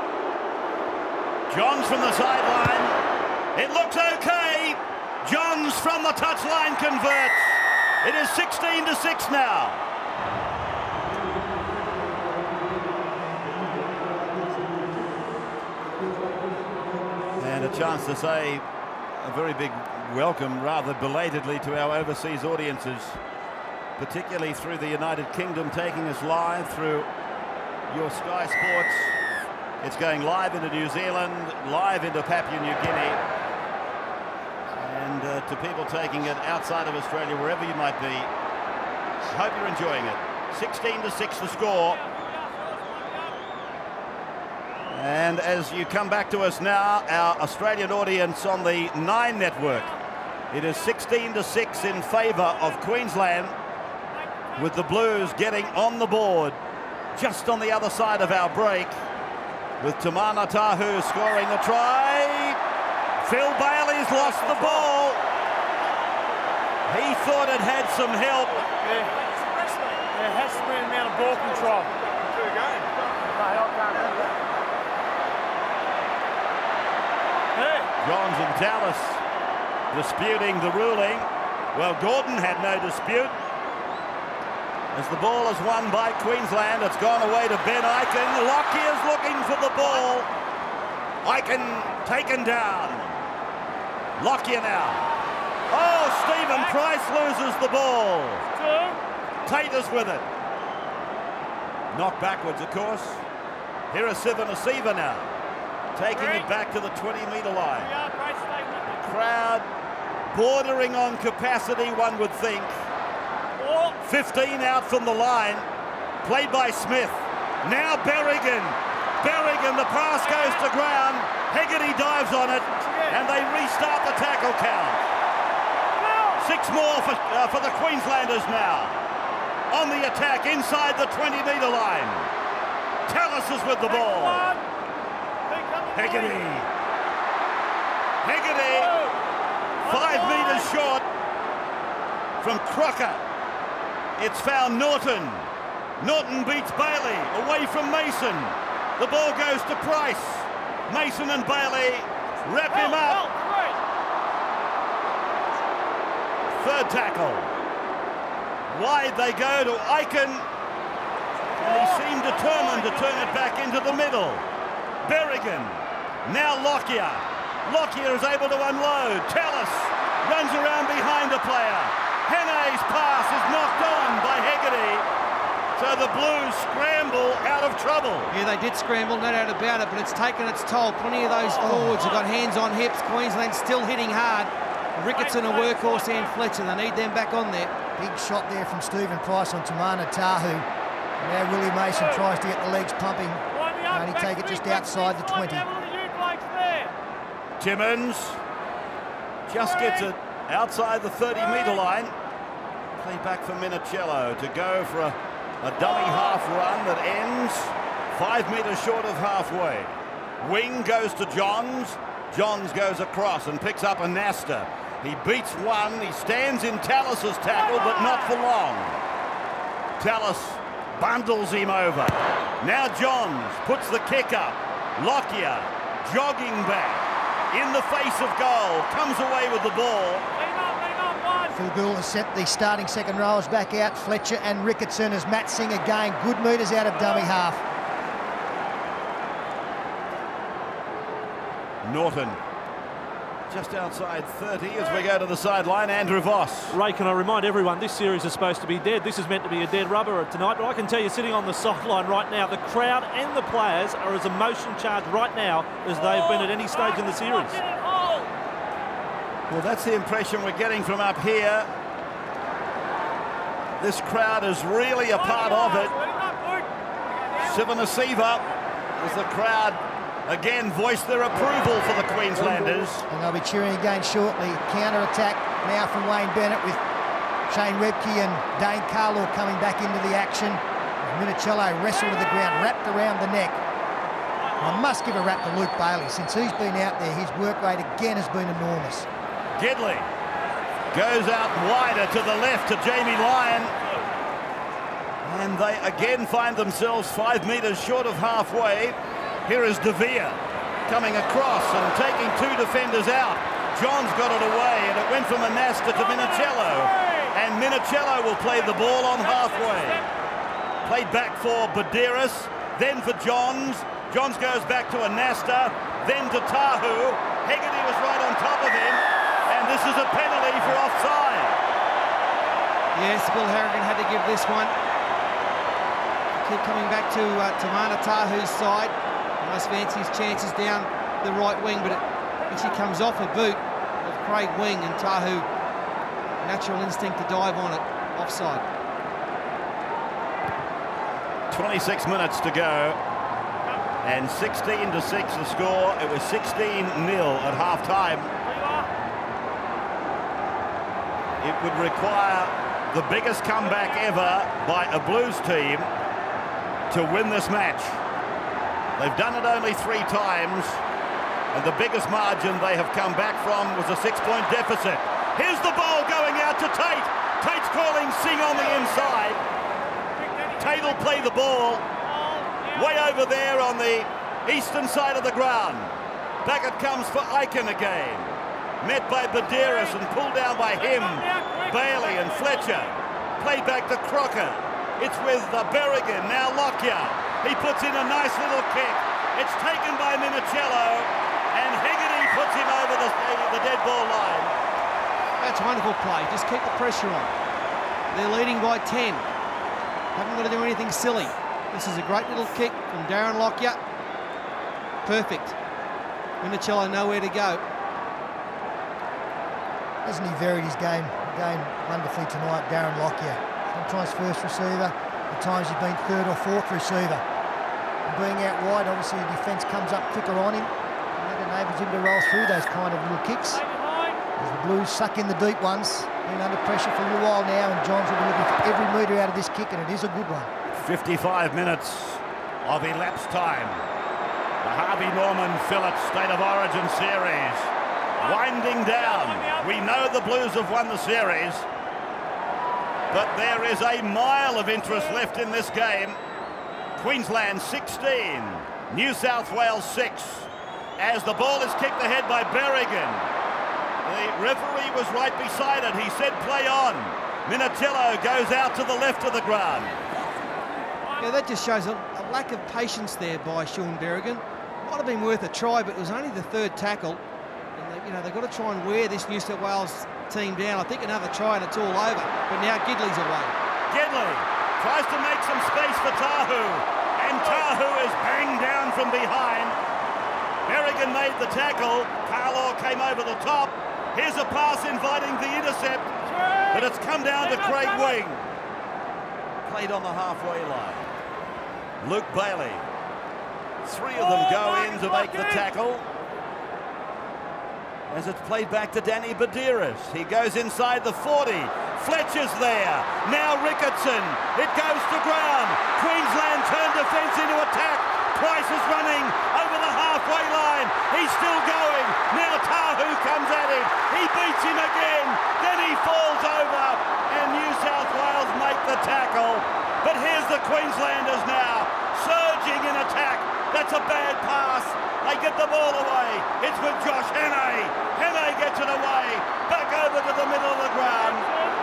Johns from the sideline. It looks okay. Johns from the touchline converts. It is 16-6 now. And a chance to say a very big welcome, rather belatedly, to our overseas audiences, particularly through the United Kingdom, taking us live through your Sky Sports. It's going live into New Zealand, live into Papua New Guinea, and to people taking it outside of Australia, wherever you might be. Hope you're enjoying it. 16-6 the score. And as you come back to us now, our Australian audience on the 9 network, it is 16-6 in favour of Queensland, with the Blues getting on the board just on the other side of our break, with Timana Tahu scoring the try. Phil Bailey's lost the ball. He thought it had some help. There has to be an amount of ball control. Johns and Tallis disputing the ruling. Well, Gordon had no dispute. As the ball is won by Queensland, it's gone away to Ben Ikin. Lockyer's looking for the ball. Ikin taken down. Lockyer now. Oh, Stephen Price loses the ball. Taters with it. Knocked backwards, of course. Here is Sivanasiva now, taking it back to the 20-metre line. Crowd bordering on capacity, one would think. 15 out from the line, played by Smith. Now Berrigan. Berrigan, the pass goes to ground. Hegarty dives on it, and they restart the tackle count. 6 more for the Queenslanders now. On the attack inside the 20-metre line. Tallis is with the ball. Hegarty. Hegarty, 5 metres short from Crocker. It's found Norton. Norton beats Bailey, away from Mason. The ball goes to Price. Mason and Bailey wrap him up. Third tackle. Wide they go to Ikin. And he seemed determined to turn it back into the middle. Berrigan. Now Lockyer. Lockyer is able to unload. Tallis runs around behind a player. Hene's pass is knocked on by Hegarty. So the Blues scramble out of trouble. Yeah, they did scramble, no doubt about it, but it's taken its toll. Plenty of those forwards have got hands on hips. Queensland still hitting hard. Ricketson, a workhorse, and Fletcher. They need them back on there. Big shot there from Stephen Price on Timana Tahu. Now Willie Mason tries to get the legs pumping. Only take it just outside the 20. Timmins just gets it outside the 30-metre line. Play back for Minicello to go for a dummy half run that ends 5 metres short of halfway. Wing goes to Johns. Johns goes across and picks up a Nasta. He beats one. He stands in Tallis's tackle, but not for long. Tallis bundles him over. Now Johns puts the kick up. Lockyer jogging back in the face of goal, comes away with the ball. Phil Gould has sent the starting second rowers back out. Fletcher and Ricketson as Matt Singer again. Good metres out of dummy half. Norton just outside 30 as we go to the sideline. Andrew Voss. Ray, can I remind everyone, this series is supposed to be dead. This is meant to be a dead rubber tonight, but I can tell you, sitting on the sideline right now, the crowd and the players are as emotion charged right now as they've been at any stage in the series. Well, that's the impression we're getting from up here. This crowd is really a part of it. Sivanasiva, as the crowd again voiced their approval for the Queenslanders. And they'll be cheering again shortly. Counter-attack now from Wayne Bennett with Shane Webke and Dane Carlaw coming back into the action. Minicello wrestled to the ground, wrapped around the neck. I must give a rap to Luke Bailey. Since he's been out there, his work rate again has been enormous. Gidley goes out wider to the left to Jamie Lyon. And they again find themselves 5 metres short of halfway. Here is De Vere coming across and taking 2 defenders out. Johns got it away and it went from Anasta to Minicello. And Minicello will play the ball on halfway. Played back for Badiris, then for Johns. Johns goes back to Anasta, then to Tahu. Hegarty was right on top of him. And this is a penalty for offside. Yes, Bill Harrigan had to give this one. Keep coming back to Tamana Tahu's side. Must fancy his chances down the right wing, but it actually comes off a boot of Craig Wing, and Tahu, natural instinct to dive on it, offside. 26 minutes to go, and 16-6 the score. It was 16-0 at half-time. It would require the biggest comeback ever by a Blues team to win this match. They've done it only 3 times, and the biggest margin they have come back from was a 6-point deficit. Here's the ball going out to Tate. Tate's calling Singh on the inside. Tate will play the ball way over there on the eastern side of the ground. Back it comes for Aiken again. Met by Badiris and pulled down by him, Bailey and Fletcher. Played back to Crocker. It's with Berrigan, now Lockyer. He puts in a nice little kick. It's taken by Minicello, and Hegarty puts him over the dead ball line. That's wonderful play. Just keep the pressure on. They're leading by 10. Haven't got to do anything silly. This is a great little kick from Darren Lockyer. Perfect. Minicello nowhere to go. Hasn't he varied his game wonderfully tonight, Darren Lockyer? Sometimes first receiver, at times he's been 3rd or 4th receiver. And being out wide, obviously the defence comes up quicker on him, and that enables him to roll through those kind of little kicks. As the Blues suck in the deep ones, been under pressure for a little while now, and Johns will be looking for every metre out of this kick, and it is a good one. 55 minutes of elapsed time. The Harvey Norman Phillips State of Origin series winding down. We know the Blues have won the series, but there is a mile of interest left in this game. Queensland 16, New South Wales 6. As the ball is kicked ahead by Berrigan. The referee was right beside it. He said play on. Minicello goes out to the left of the ground. Yeah, that just shows a lack of patience there by Sean Berrigan. Might have been worth a try, but it was only the 3rd tackle. And they've got to try and wear this New South Wales team down. I think another try and it's all over. But now Gidley's away. Gidley tries to make some space for Tahu, and Tahu is banged down from behind. Berrigan made the tackle. Carlaw came over the top. Here's a pass inviting the intercept, but it's come down to Craig Wing. Played on the halfway line. Luke Bailey. 3 of them go in to make the tackle. As it's played back to Danny Badiris. He goes inside the 40. Fletcher's there. Now Ricketson. It goes to ground. Queensland turn defence into attack. Price is running over the halfway line. He's still going. Now Tahu comes at him. He beats him again. Then he falls over. And New South Wales make the tackle. But here's the Queenslanders now, surging in attack. That's a bad pass. They get the ball away. It's with Josh Hannay. Hannay gets it away. Back over to the middle of the ground.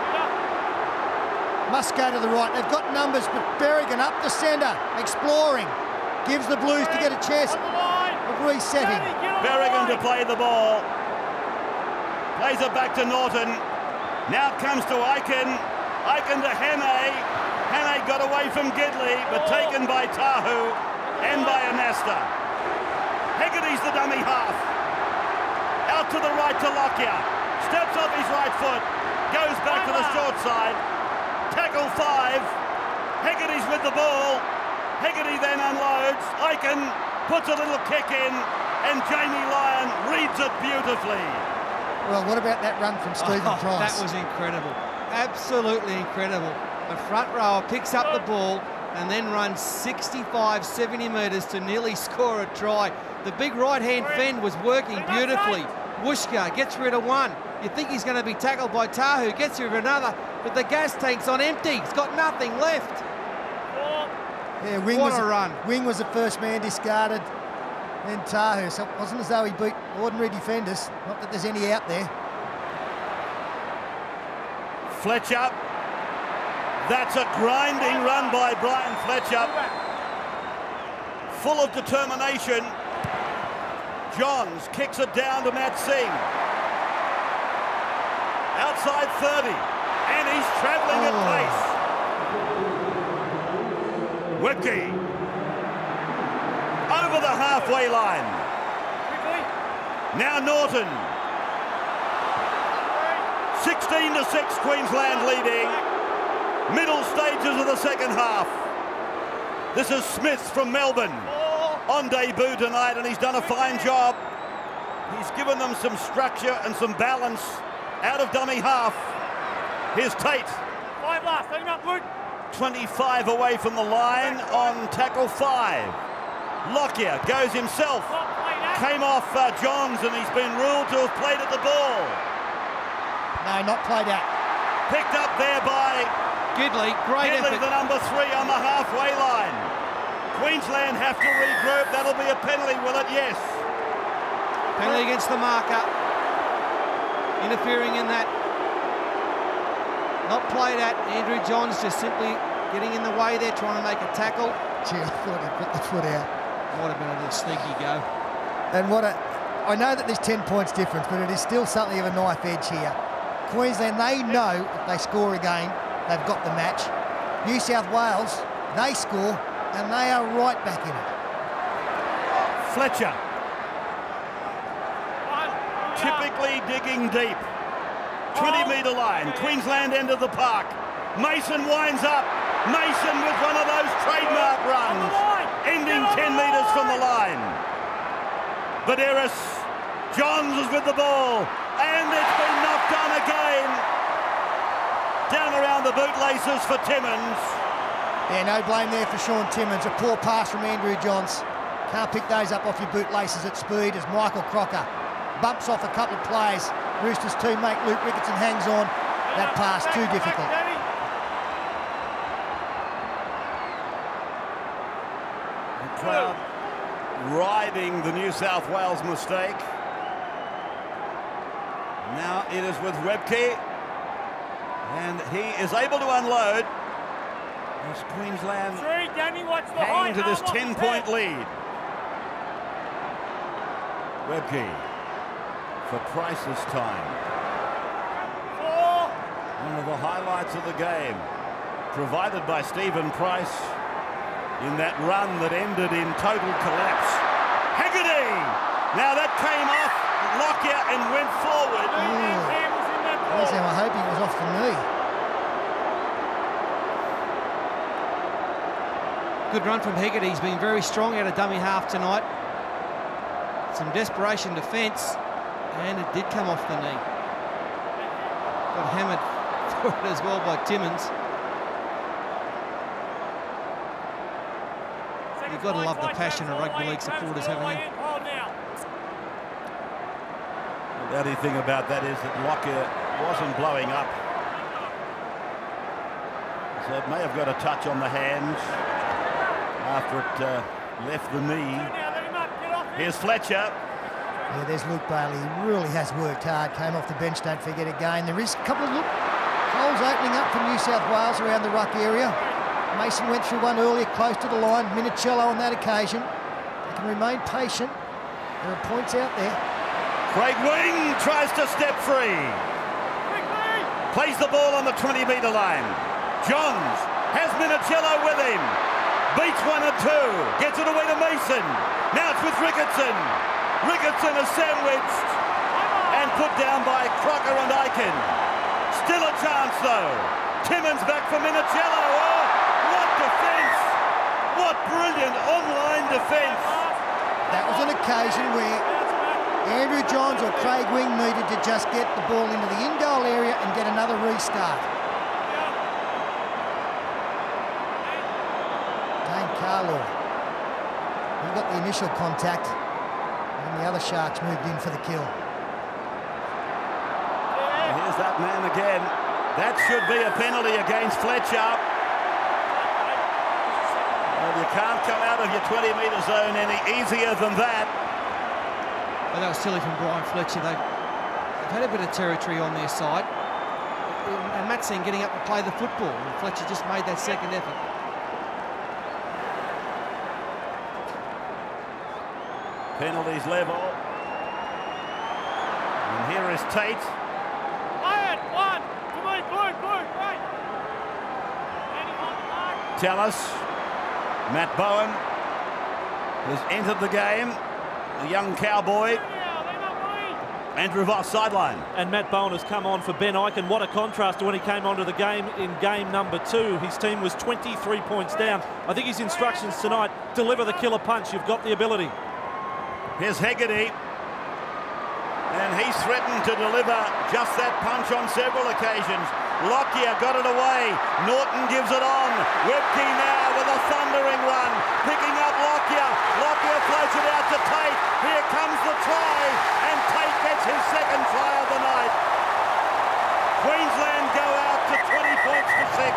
Must go to the right. They've got numbers, but Berrigan up the centre, exploring. Gives the Blues to get a chance of resetting. Berrigan to play the ball. Plays it back to Norton. Now it comes to Aiken. Aiken to Hannay. Hannay got away from Gidley, but taken by Tahu and by Anasta. Hegarty's the dummy half. Out to the right to Lockyer. Steps off his right foot. Goes back to the short side. Tackle 5. Hegarty's with the ball. Hegarty then unloads. Aiken puts a little kick in, and Jamie Lyon reads it beautifully. Well, what about that run from Stephen Price? That was incredible. Absolutely incredible. The front rower picks up the ball and then runs 65, 70 metres to nearly score a try. The big right-hand fend was working beautifully. Wooshka gets rid of one. You think he's going to be tackled by Tahu, gets rid of another, but the gas tank's on empty. He's got nothing left. Yeah, Wing what was a run. Wing was the first man discarded, then Tahu. So it wasn't as though he beat ordinary defenders. Not that there's any out there. Fletcher. That's a grinding run by Brian Fletcher. Full of determination. Johns kicks it down to Matt Singh. Outside 30. And he's travelling at pace. Whipkey. Over the halfway line. Now Norton. 16-6 Queensland leading. Middle stages of the second half. This is Smith from Melbourne on debut tonight, and he's done a fine job. He's given them some structure and some balance out of dummy half. Here's Tate. 5 last, take him up, Luke. 25 away from the line on tackle 5. Lockyer goes himself. Came off Johns, and he's been ruled to have played at the ball. No, not played out. Picked up there by Gidley, great Gidley, effort. the number 3 on the halfway line. Queensland have to regroup. That'll be a penalty, will it? Yes. Penalty against the marker. Interfering in that. Not played at. Andrew Johns just simply getting in the way there, trying to make a tackle. Gee, I thought he put the foot out. Might have been a little sneaky go. And I know that there's 10 points difference, but it is still something of a knife edge here. Queensland, they know if they score again, they've got the match. New South Wales, they score, and they are right back in it. Fletcher. Typically digging deep. 20-metre line. Queensland end of the park. Mason winds up. Mason with one of those trademark runs, ending 10 metres from the line. Baderis. Johns is with the ball, and it's been knocked on again. Down around the bootlaces for Timmins. Yeah, no blame there for Sean Timmins. A poor pass from Andrew Johns. Can't pick those up off your bootlaces at speed as Michael Crocker bumps off a couple of players. Roosters teammate Luke Ricketson hangs on. That pass too difficult. The crowd riding the New South Wales mistake. Now it is with Webke, and he is able to unload as Queensland hang to this 10-point lead. Webke for Price's time. One of the highlights of the game, provided by Stephen Price in that run that ended in total collapse. Hegarty! Now that came off Lockyer and went forward. I'm hoping it was off the knee. Good run from Hegarty. He's been very strong out of dummy half tonight. Some desperation defence, and it did come off the knee. Got hammered for it as well by Timmins. You've got to love the passion of rugby league supporters, haven't you? The only thing about that is that Lockyer wasn't blowing up. As may have got a touch on the hands after it left the knee. Here's Fletcher. Yeah, there's Luke Bailey. He really has worked hard. Came off the bench, don't forget again. There is a couple of holes opening up for New South Wales around the ruck area. Mason went through one earlier, close to the line. Minicello on that occasion. They can remain patient. There are points out there. Craig Wing tries to step free. Plays the ball on the 20-metre line. Johns has Minicello with him. Beats 1 and 2. Gets it away to Mason. Now it's with Ricketson. Ricketson is sandwiched and put down by Crocker and Aiken. Still a chance though. Timmins back for Minicello. Oh, what defence! What brilliant online defence! That was an occasion where Andrew Johns or Craig Wing needed to just get the ball into the in-goal area and get another restart. Dane Carlaw. He got the initial contact and the other Sharks moved in for the kill. Here's that man again. That should be a penalty against Fletcher. Well, you can't come out of your 20-metre zone any easier than that. Well, that was silly from Brian Fletcher. They've had a bit of territory on their side. And Matsing getting up to play the football. And Fletcher just made that second effort. Penalties level. And here is Tate. Tallis. Matt Bowen has entered the game. The young cowboy. Andrew Voss, sideline. And Matt Bowen has come on for Ben Aiken. What a contrast to when he came onto the game in game number 2. His team was 23 points down. I think his instructions tonight, deliver the killer punch. You've got the ability. Here's Hegarty. And he's threatened to deliver just that punch on several occasions. Lockyer got it away. Norton gives it on. Webke now with a thundering run. Picking up Lockyer. Lockyer floats it out to Tate. Here comes the try. And Tate gets his second try of the night. Queensland go out to 20 points to 6.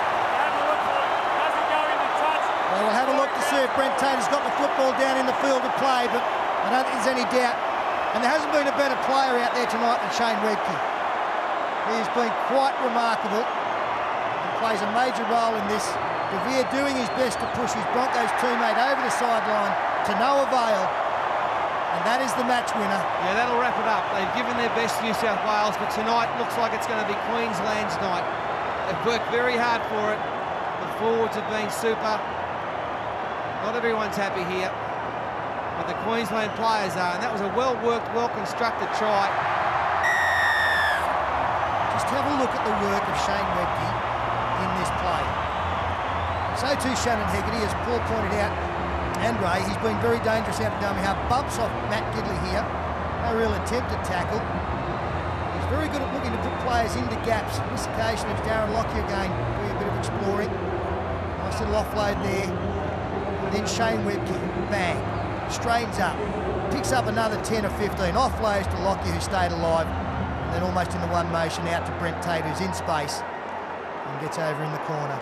Well, we'll have a look to see if Brent Tate has got the football down in the field to play, but I don't think there's any doubt. And there hasn't been a better player out there tonight than Shane Webke. He's been quite remarkable and plays a major role in this. De Vere doing his best to push his Broncos teammate over the sideline to no avail. And that is the match winner. Yeah, that'll wrap it up. They've given their best to New South Wales, but tonight looks like it's going to be Queensland's night. They've worked very hard for it. The forwards have been super. Not everyone's happy here, but the Queensland players are, and that was a well-worked, well-constructed try. Just have a look at the work of Shane Webke in this play. So too Shannon Hegarty, as Paul pointed out, and Ray, he's been very dangerous out of dummy half. Bumps off Matt Gidley here. No real attempt at tackle. He's very good at looking to put players into gaps. On this occasion, it's Darren Lockyer again doing a bit of exploring. Nice little offload there. And then Shane Webke, bang, straightens up, picks up another 10 or 15, offloads to Lockyer, who stayed alive, and then almost in the one motion out to Brent Tate, who's in space and gets over in the corner.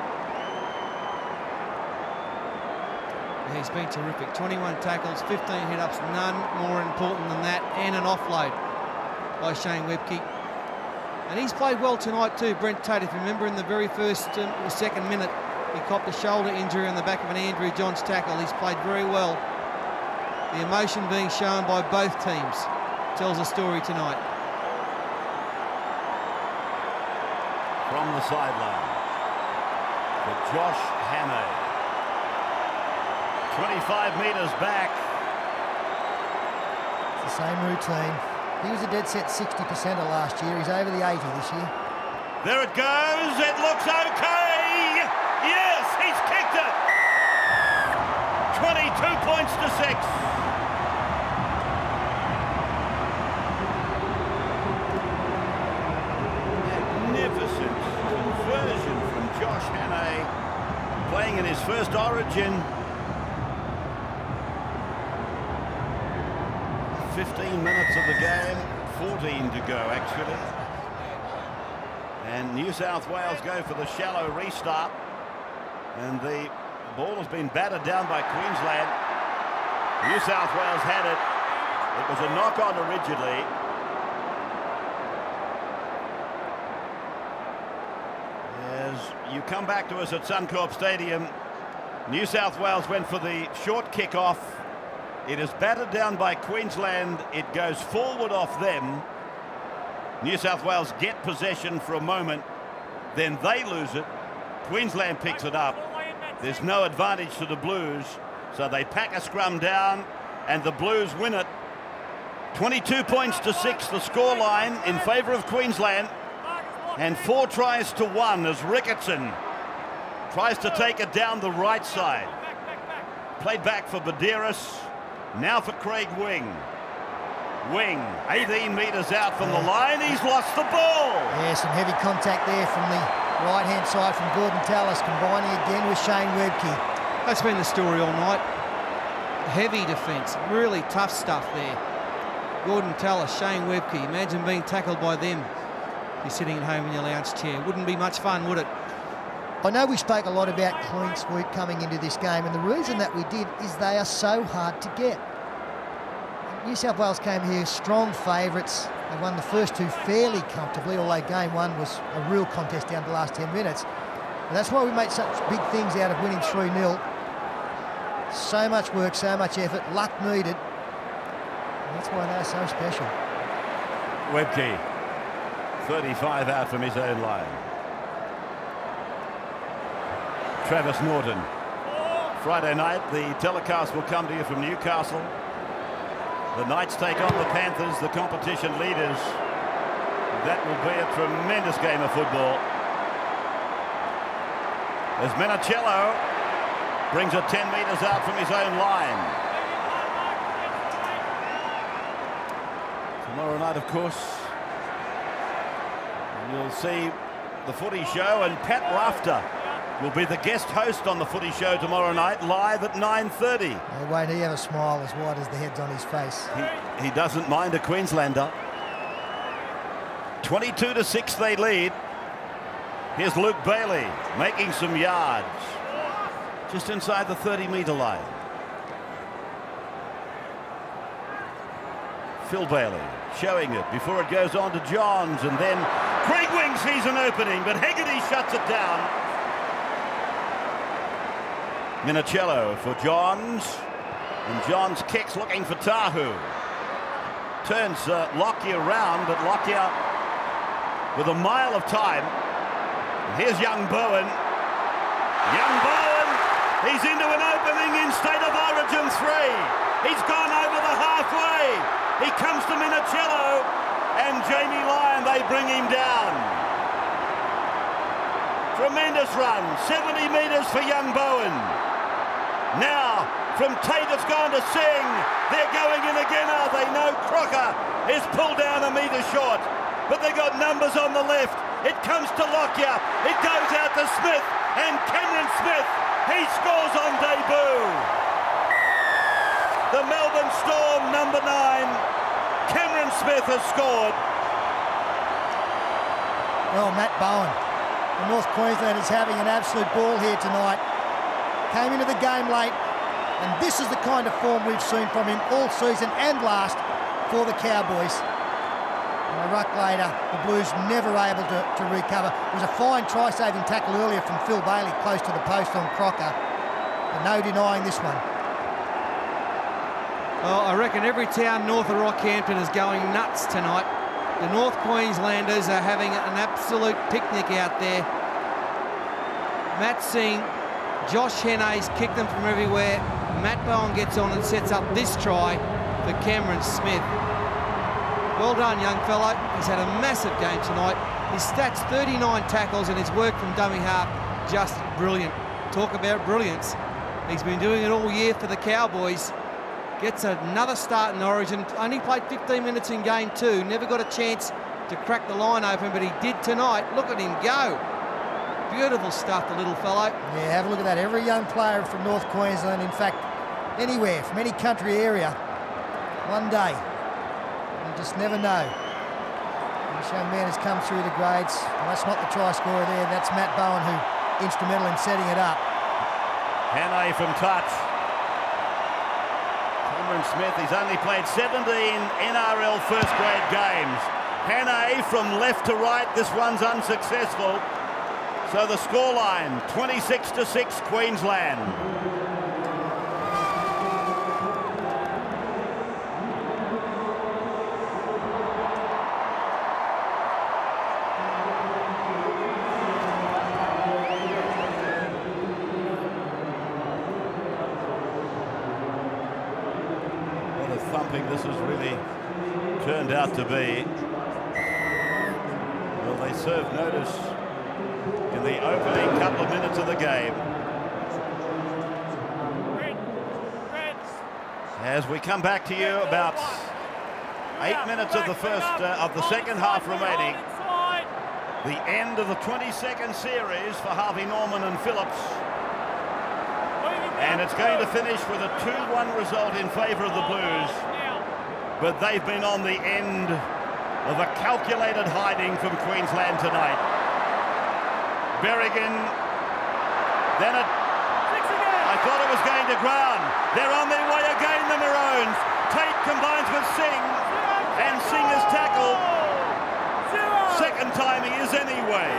He's been terrific. 21 tackles, 15 hit-ups, none more important than that, and an offload by Shane Webke. And he's played well tonight too, Brent Tate. If you remember, in the very first or second minute, he copped a shoulder injury on the back of an Andrew Johns tackle. He's played very well. The emotion being shown by both teams tells a story tonight. From the sideline for Josh Hannay. 25 metres back. It's the same routine. He was a dead set 60%er last year. He's over the 80 this year. There it goes. It looks okay. Yes, he's kicked it. 22 points to 6. Magnificent conversion from Josh Hannay, playing in his first Origin. 15 minutes of the game, 14 to go actually. And New South Wales go for the shallow restart. And the ball has been battered down by Queensland. New South Wales had it. It was a knock-on originally. As you come back to us at Suncorp Stadium, New South Wales went for the short kick-off. It is battered down by Queensland. It goes forward off them. New South Wales get possession for a moment, then they lose it. Queensland picks it up. There's no advantage to the Blues, so they pack a scrum down, and the Blues win it. 22 points to 6, the scoreline in favour of Queensland, and 4 tries to 1 as Ricketson tries to take it down the right side. Played back for Badeiros, now for Craig Wing. Wing, 18 metres out from the line, he's lost the ball. Yeah, some heavy contact there from the right-hand side from Gordon Tallis, combining again with Shane Webke. That's been the story all night. Heavy defence, really tough stuff there. Gordon Tallis, Shane Webke, imagine being tackled by them. You're sitting at home in your lounge chair. Wouldn't be much fun, would it? I know we spoke a lot about clean sweep coming into this game, and the reason that we did is they are so hard to get. New South Wales came here strong favourites. They won the first 2 fairly comfortably, although game 1 was a real contest down to the last 10 minutes. And that's why we made such big things out of winning 3-0. So much work, so much effort, luck needed. And that's why they're so special. Webke, 35 out from his own line. Travis Norton. Friday night, the telecast will come to you from Newcastle. The Knights take on the Panthers, the competition leaders. That will be a tremendous game of football. As Minicello brings it 10 metres out from his own line. Tomorrow night, of course, you'll see the Footy Show, and Pat Rafter will be the guest host on the Footy Show tomorrow night, live at 9:30. Won't he have a smile as wide as the head's on his face? He doesn't mind a Queenslander. 22-6 they lead. Here's Luke Bailey making some yards just inside the 30-metre line. Phil Bailey showing it before it goes on to Johns, and then Craig Wing sees an opening, but Hegarty shuts it down. Minicello for Johns, and Johns kicks looking for Tahu. Turns Lockyer round, but Lockyer with a mile of time. And here's young Bowen. Young Bowen, he's into an opening in State of Origin 3. He's gone over the halfway. He comes to Minicello, and Jamie Lyon, they bring him down. Tremendous run, 70 metres for young Bowen. Now, from Tate it's gone to Singh. They're going in again, are they? No, Crocker is pulled down a metre short. But they got numbers on the left. It comes to Lockyer. It goes out to Smith. And Cameron Smith, he scores on debut. The Melbourne Storm, number 9. Cameron Smith has scored. Well, Matt Bowen, the North Queensland is having an absolute ball here tonight. Came into the game late, and this is the kind of form we've seen from him all season and last for the Cowboys. And a ruck later, the Blues never able to recover. It was a fine try-saving tackle earlier from Phil Bailey close to the post on Crocker, but no denying this one. Well, I reckon every town north of Rockhampton is going nuts tonight. The North Queenslanders are having an absolute picnic out there. Matt Singh, Josh Henne's kicked them from everywhere. Matt Bowen gets on and sets up this try for Cameron Smith. Well done, young fellow. He's had a massive game tonight. His stats, 39 tackles, and his work from dummy half, just brilliant. Talk about brilliance. He's been doing it all year for the Cowboys. Gets another start in Origin. Only played 15 minutes in game 2. Never got a chance to crack the line open, but he did tonight. Look at him go. Beautiful stuff, the little fellow. Yeah, have a look at that. Every young player from North Queensland, in fact, anywhere, from any country area, one day, you just never know. This young man has come through the grades. Well, that's not the try scorer there. That's Matt Bowen, who instrumental in setting it up. Hannay from touch. Cameron Smith, he's only played 17 NRL first grade games. Hannay from left to right, this one's unsuccessful. So the scoreline, 26-6 Queensland. What a thumping this has really turned out to be. Well, they served notice in the opening couple of minutes of the game. As we come back to you, about 8 minutes of the second half remaining. The end of the 22nd series for Harvey Norman and Phillips. And it's going to finish with a 2-1 result in favour of the Blues. But they've been on the end of a calculated hiding from Queensland tonight. Berrigan, then I thought it was going to ground. They're on their way again, the Maroons. Tate combines with Singh, and Singh is tackled. Second time he is anyway.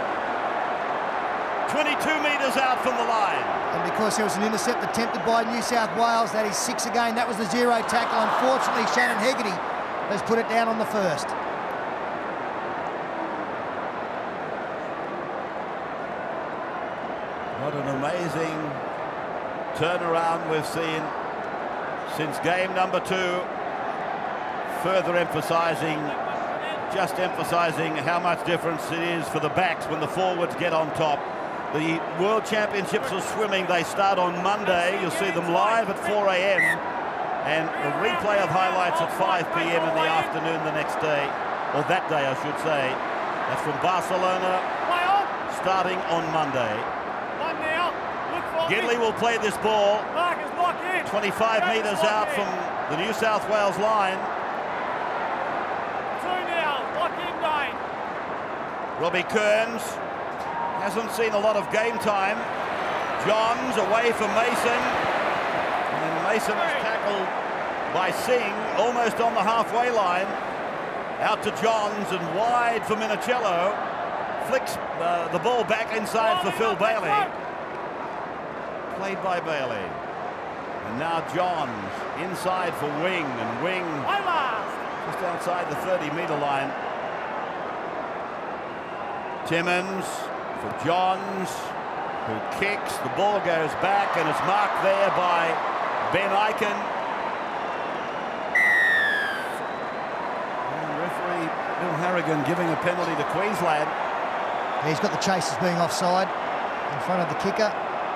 22 metres out from the line. And because there was an intercept attempted by New South Wales, that is 6 again. That was the 0 tackle. Unfortunately, Shannon Hegarty has put it down on the first. What an amazing turnaround we've seen since game number 2. Further emphasising how much difference it is for the backs when the forwards get on top. The World Championships of Swimming, they start on Monday. You'll see them live at 4 a.m. and a replay of highlights at 5 p.m. in the afternoon the next day, or that day I should say. That's from Barcelona, starting on Monday. Gidley will play this ball 25 metres out from the New South Wales line. Robbie Kearns hasn't seen a lot of game time. Johns away from Mason. And Mason is tackled by Singh almost on the halfway line. Out to Johns and wide for Minicello. Flicks the ball back inside for Phil Bailey. Played by Bailey. And now Johns inside for Wing, and Wing just outside the 30-metre line. Timmins for Johns, who kicks. The ball goes back and it's marked there by Ben Ikin. And referee Bill Harrigan giving a penalty to Queensland. He's got the chasers being offside in front of the kicker.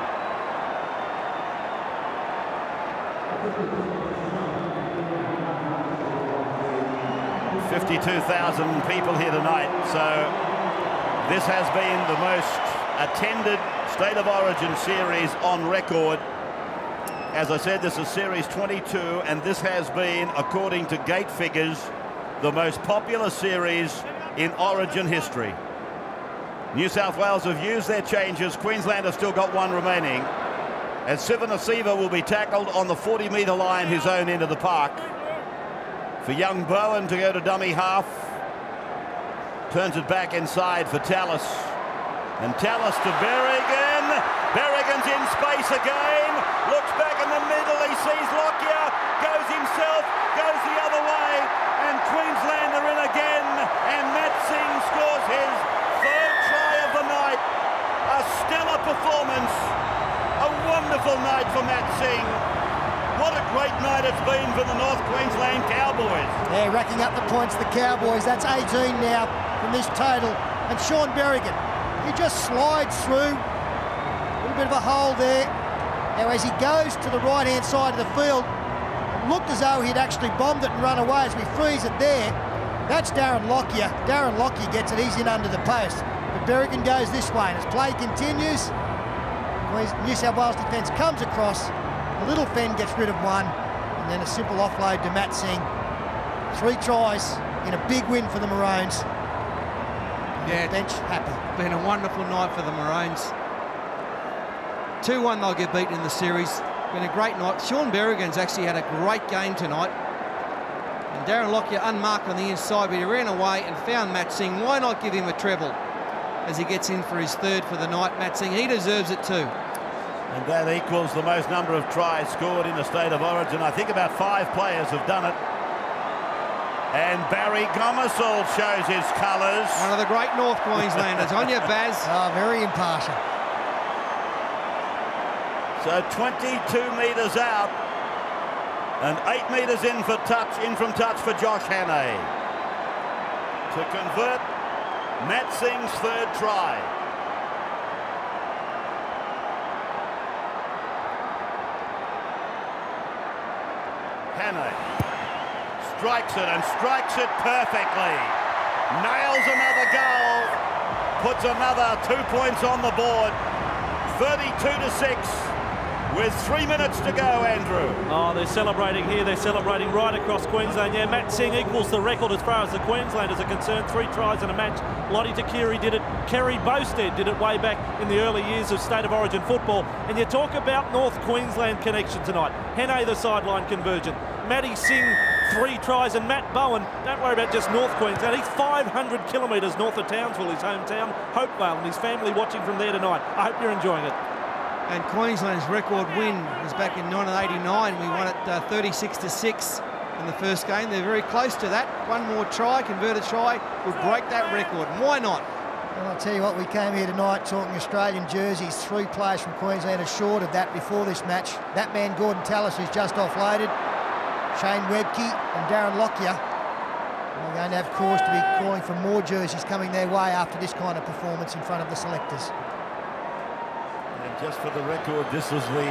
52,000 people here tonight, so this has been the most attended State of Origin series on record. As I said, this is series 22, and this has been, according to gate figures, the most popular series in Origin history. New South Wales have used their changes. Queensland have still got one remaining, as Sivanasiva will be tackled on the 40-metre line, his own end of the park. For young Bowen to go to dummy half. Turns it back inside for Tallis. And Tallis to Berrigan. Berrigan's in space again. Looks back in the middle. He sees Lockyer. Goes himself. Goes the other way. And Queensland are in again. And Matt Singh scores his third try of the night. A stellar performance. A wonderful night for Matt Singh. What a great night it's been for the North Queensland Cowboys. Yeah, racking up the points, the Cowboys. That's 18 now from this total. And Sean Berrigan, he just slides through. A little bit of a hole there. Now, as he goes to the right-hand side of the field, it looked as though he'd actually bombed it and run away. As we freeze it there, that's Darren Lockyer. Darren Lockyer gets it. He's in under the post. But Berrigan goes this way. And as play continues, New South Wales defence comes across. The Little Fen gets rid of one, and then a simple offload to Matt Singh. 3 tries in a big win for the Maroons. Yeah, bench happy. Been a wonderful night for the Maroons. 2-1 they'll get beaten in the series. Been a great night. Sean Berrigan's actually had a great game tonight. And Darren Lockyer unmarked on the inside, but he ran away and found Matt Singh. Why not give him a treble as he gets in for his third for the night? Matt Singh, he deserves it too. And that equals the most number of tries scored in the State of Origin. I think about 5 players have done it. And Barry Gomersall shows his colours. One of the great North Queenslanders. On your Baz. Oh, very impartial. So 22 metres out. And 8 metres in from touch for Josh Hannay. To convert Matt Singh's third try. Hannay strikes it and strikes it perfectly. Nails another goal. Puts another 2 points on the board. 32-6. With 3 minutes to go, Andrew. Oh, they're celebrating here. They're celebrating right across Queensland. Yeah, Matt Singh equals the record as far as the Queenslanders are concerned. 3 tries in a match. Lottie Takiri did it. Kerry Bowstead did it way back in the early years of State of Origin football. And you talk about North Queensland connection tonight. Hannay, the sideline conversion. Matty Singh, 3 tries. And Matt Bowen, don't worry about just North Queensland. He's 500 kilometres north of Townsville, his hometown, Hopevale, and his family watching from there tonight. I hope you're enjoying it. And Queensland's record win was back in 1989. We won it 36-6 in the first game. They're very close to that. One more try, converted try, would break that record. Why not? Well, I'll tell you what, we came here tonight talking Australian jerseys. 3 players from Queensland are short of that before this match. That man, Gordon Tallis, who's just offloaded, Shane Webke and Darren Lockyer. We're going to have cause to be calling for more jerseys coming their way after this kind of performance in front of the selectors. Just for the record, this is the...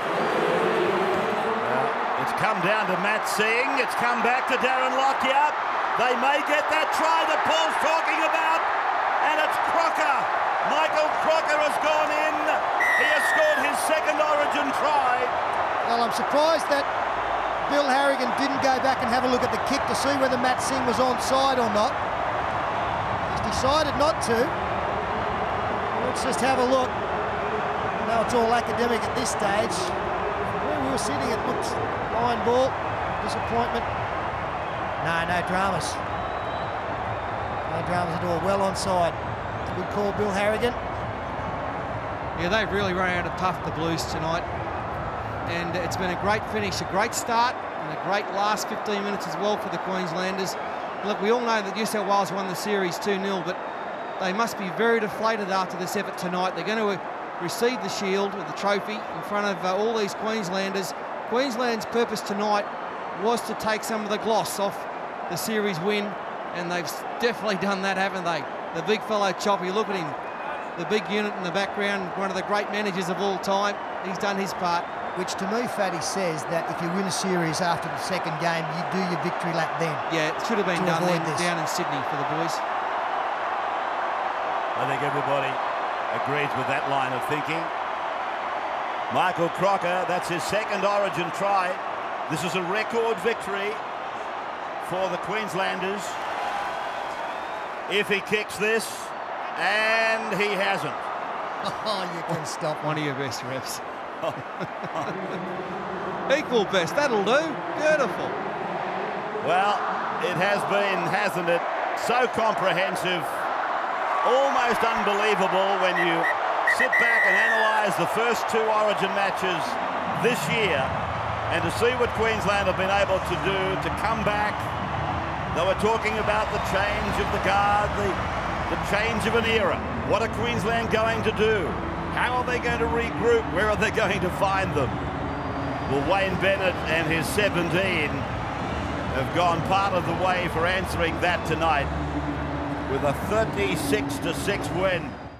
it's come down to Matt Singh. It's come back to Darren Lockyer. They may get that try that Paul's talking about. And it's Crocker. Michael Crocker has gone in. He has scored his second Origin try. Well, I'm surprised that Bill Harrigan didn't go back and have a look at the kick to see whether Matt Singh was onside or not. He's decided not to. Let's just have a look. Now it's all academic at this stage. Where we were sitting, it looked line ball, disappointment. No dramas. No dramas at all. Well onside. Good call, Bill Harrigan. Yeah, they've really run out of puff the Blues tonight. And it's been a great finish, a great start, and a great last 15 minutes as well for the Queenslanders. Look, we all know that New South Wales won the series 2-0, but they must be very deflated after this effort tonight. They're going to receive the shield with the trophy in front of all these Queenslanders. Queensland's purpose tonight was to take some of the gloss off the series win, and they've definitely done that, haven't they? The big fellow Choppy, look at him. The big unit in the background, one of the great managers of all time. He's done his part. Which to me, Fatty, says that if you win a series after the second game, you do your victory lap then. Yeah, it should have been done then, down in Sydney for the boys. I think everybody agrees with that line of thinking. Michael Crocker, that's his second Origin try. This is a record victory for the Queenslanders. If he kicks this, and he hasn't. Oh, you can stop. One of your best reps. Equal best, that'll do. Beautiful. Well, it has been, hasn't it, so comprehensive. Almost unbelievable when you sit back and analyse the first 2 Origin matches this year and to see what Queensland have been able to do to come back. They were talking about the change of the guard, the change of an era. What are Queensland going to do? How are they going to regroup? Where are they going to find them? Well, Wayne Bennett and his 17 have gone part of the way for answering that tonight with a 36-6 win.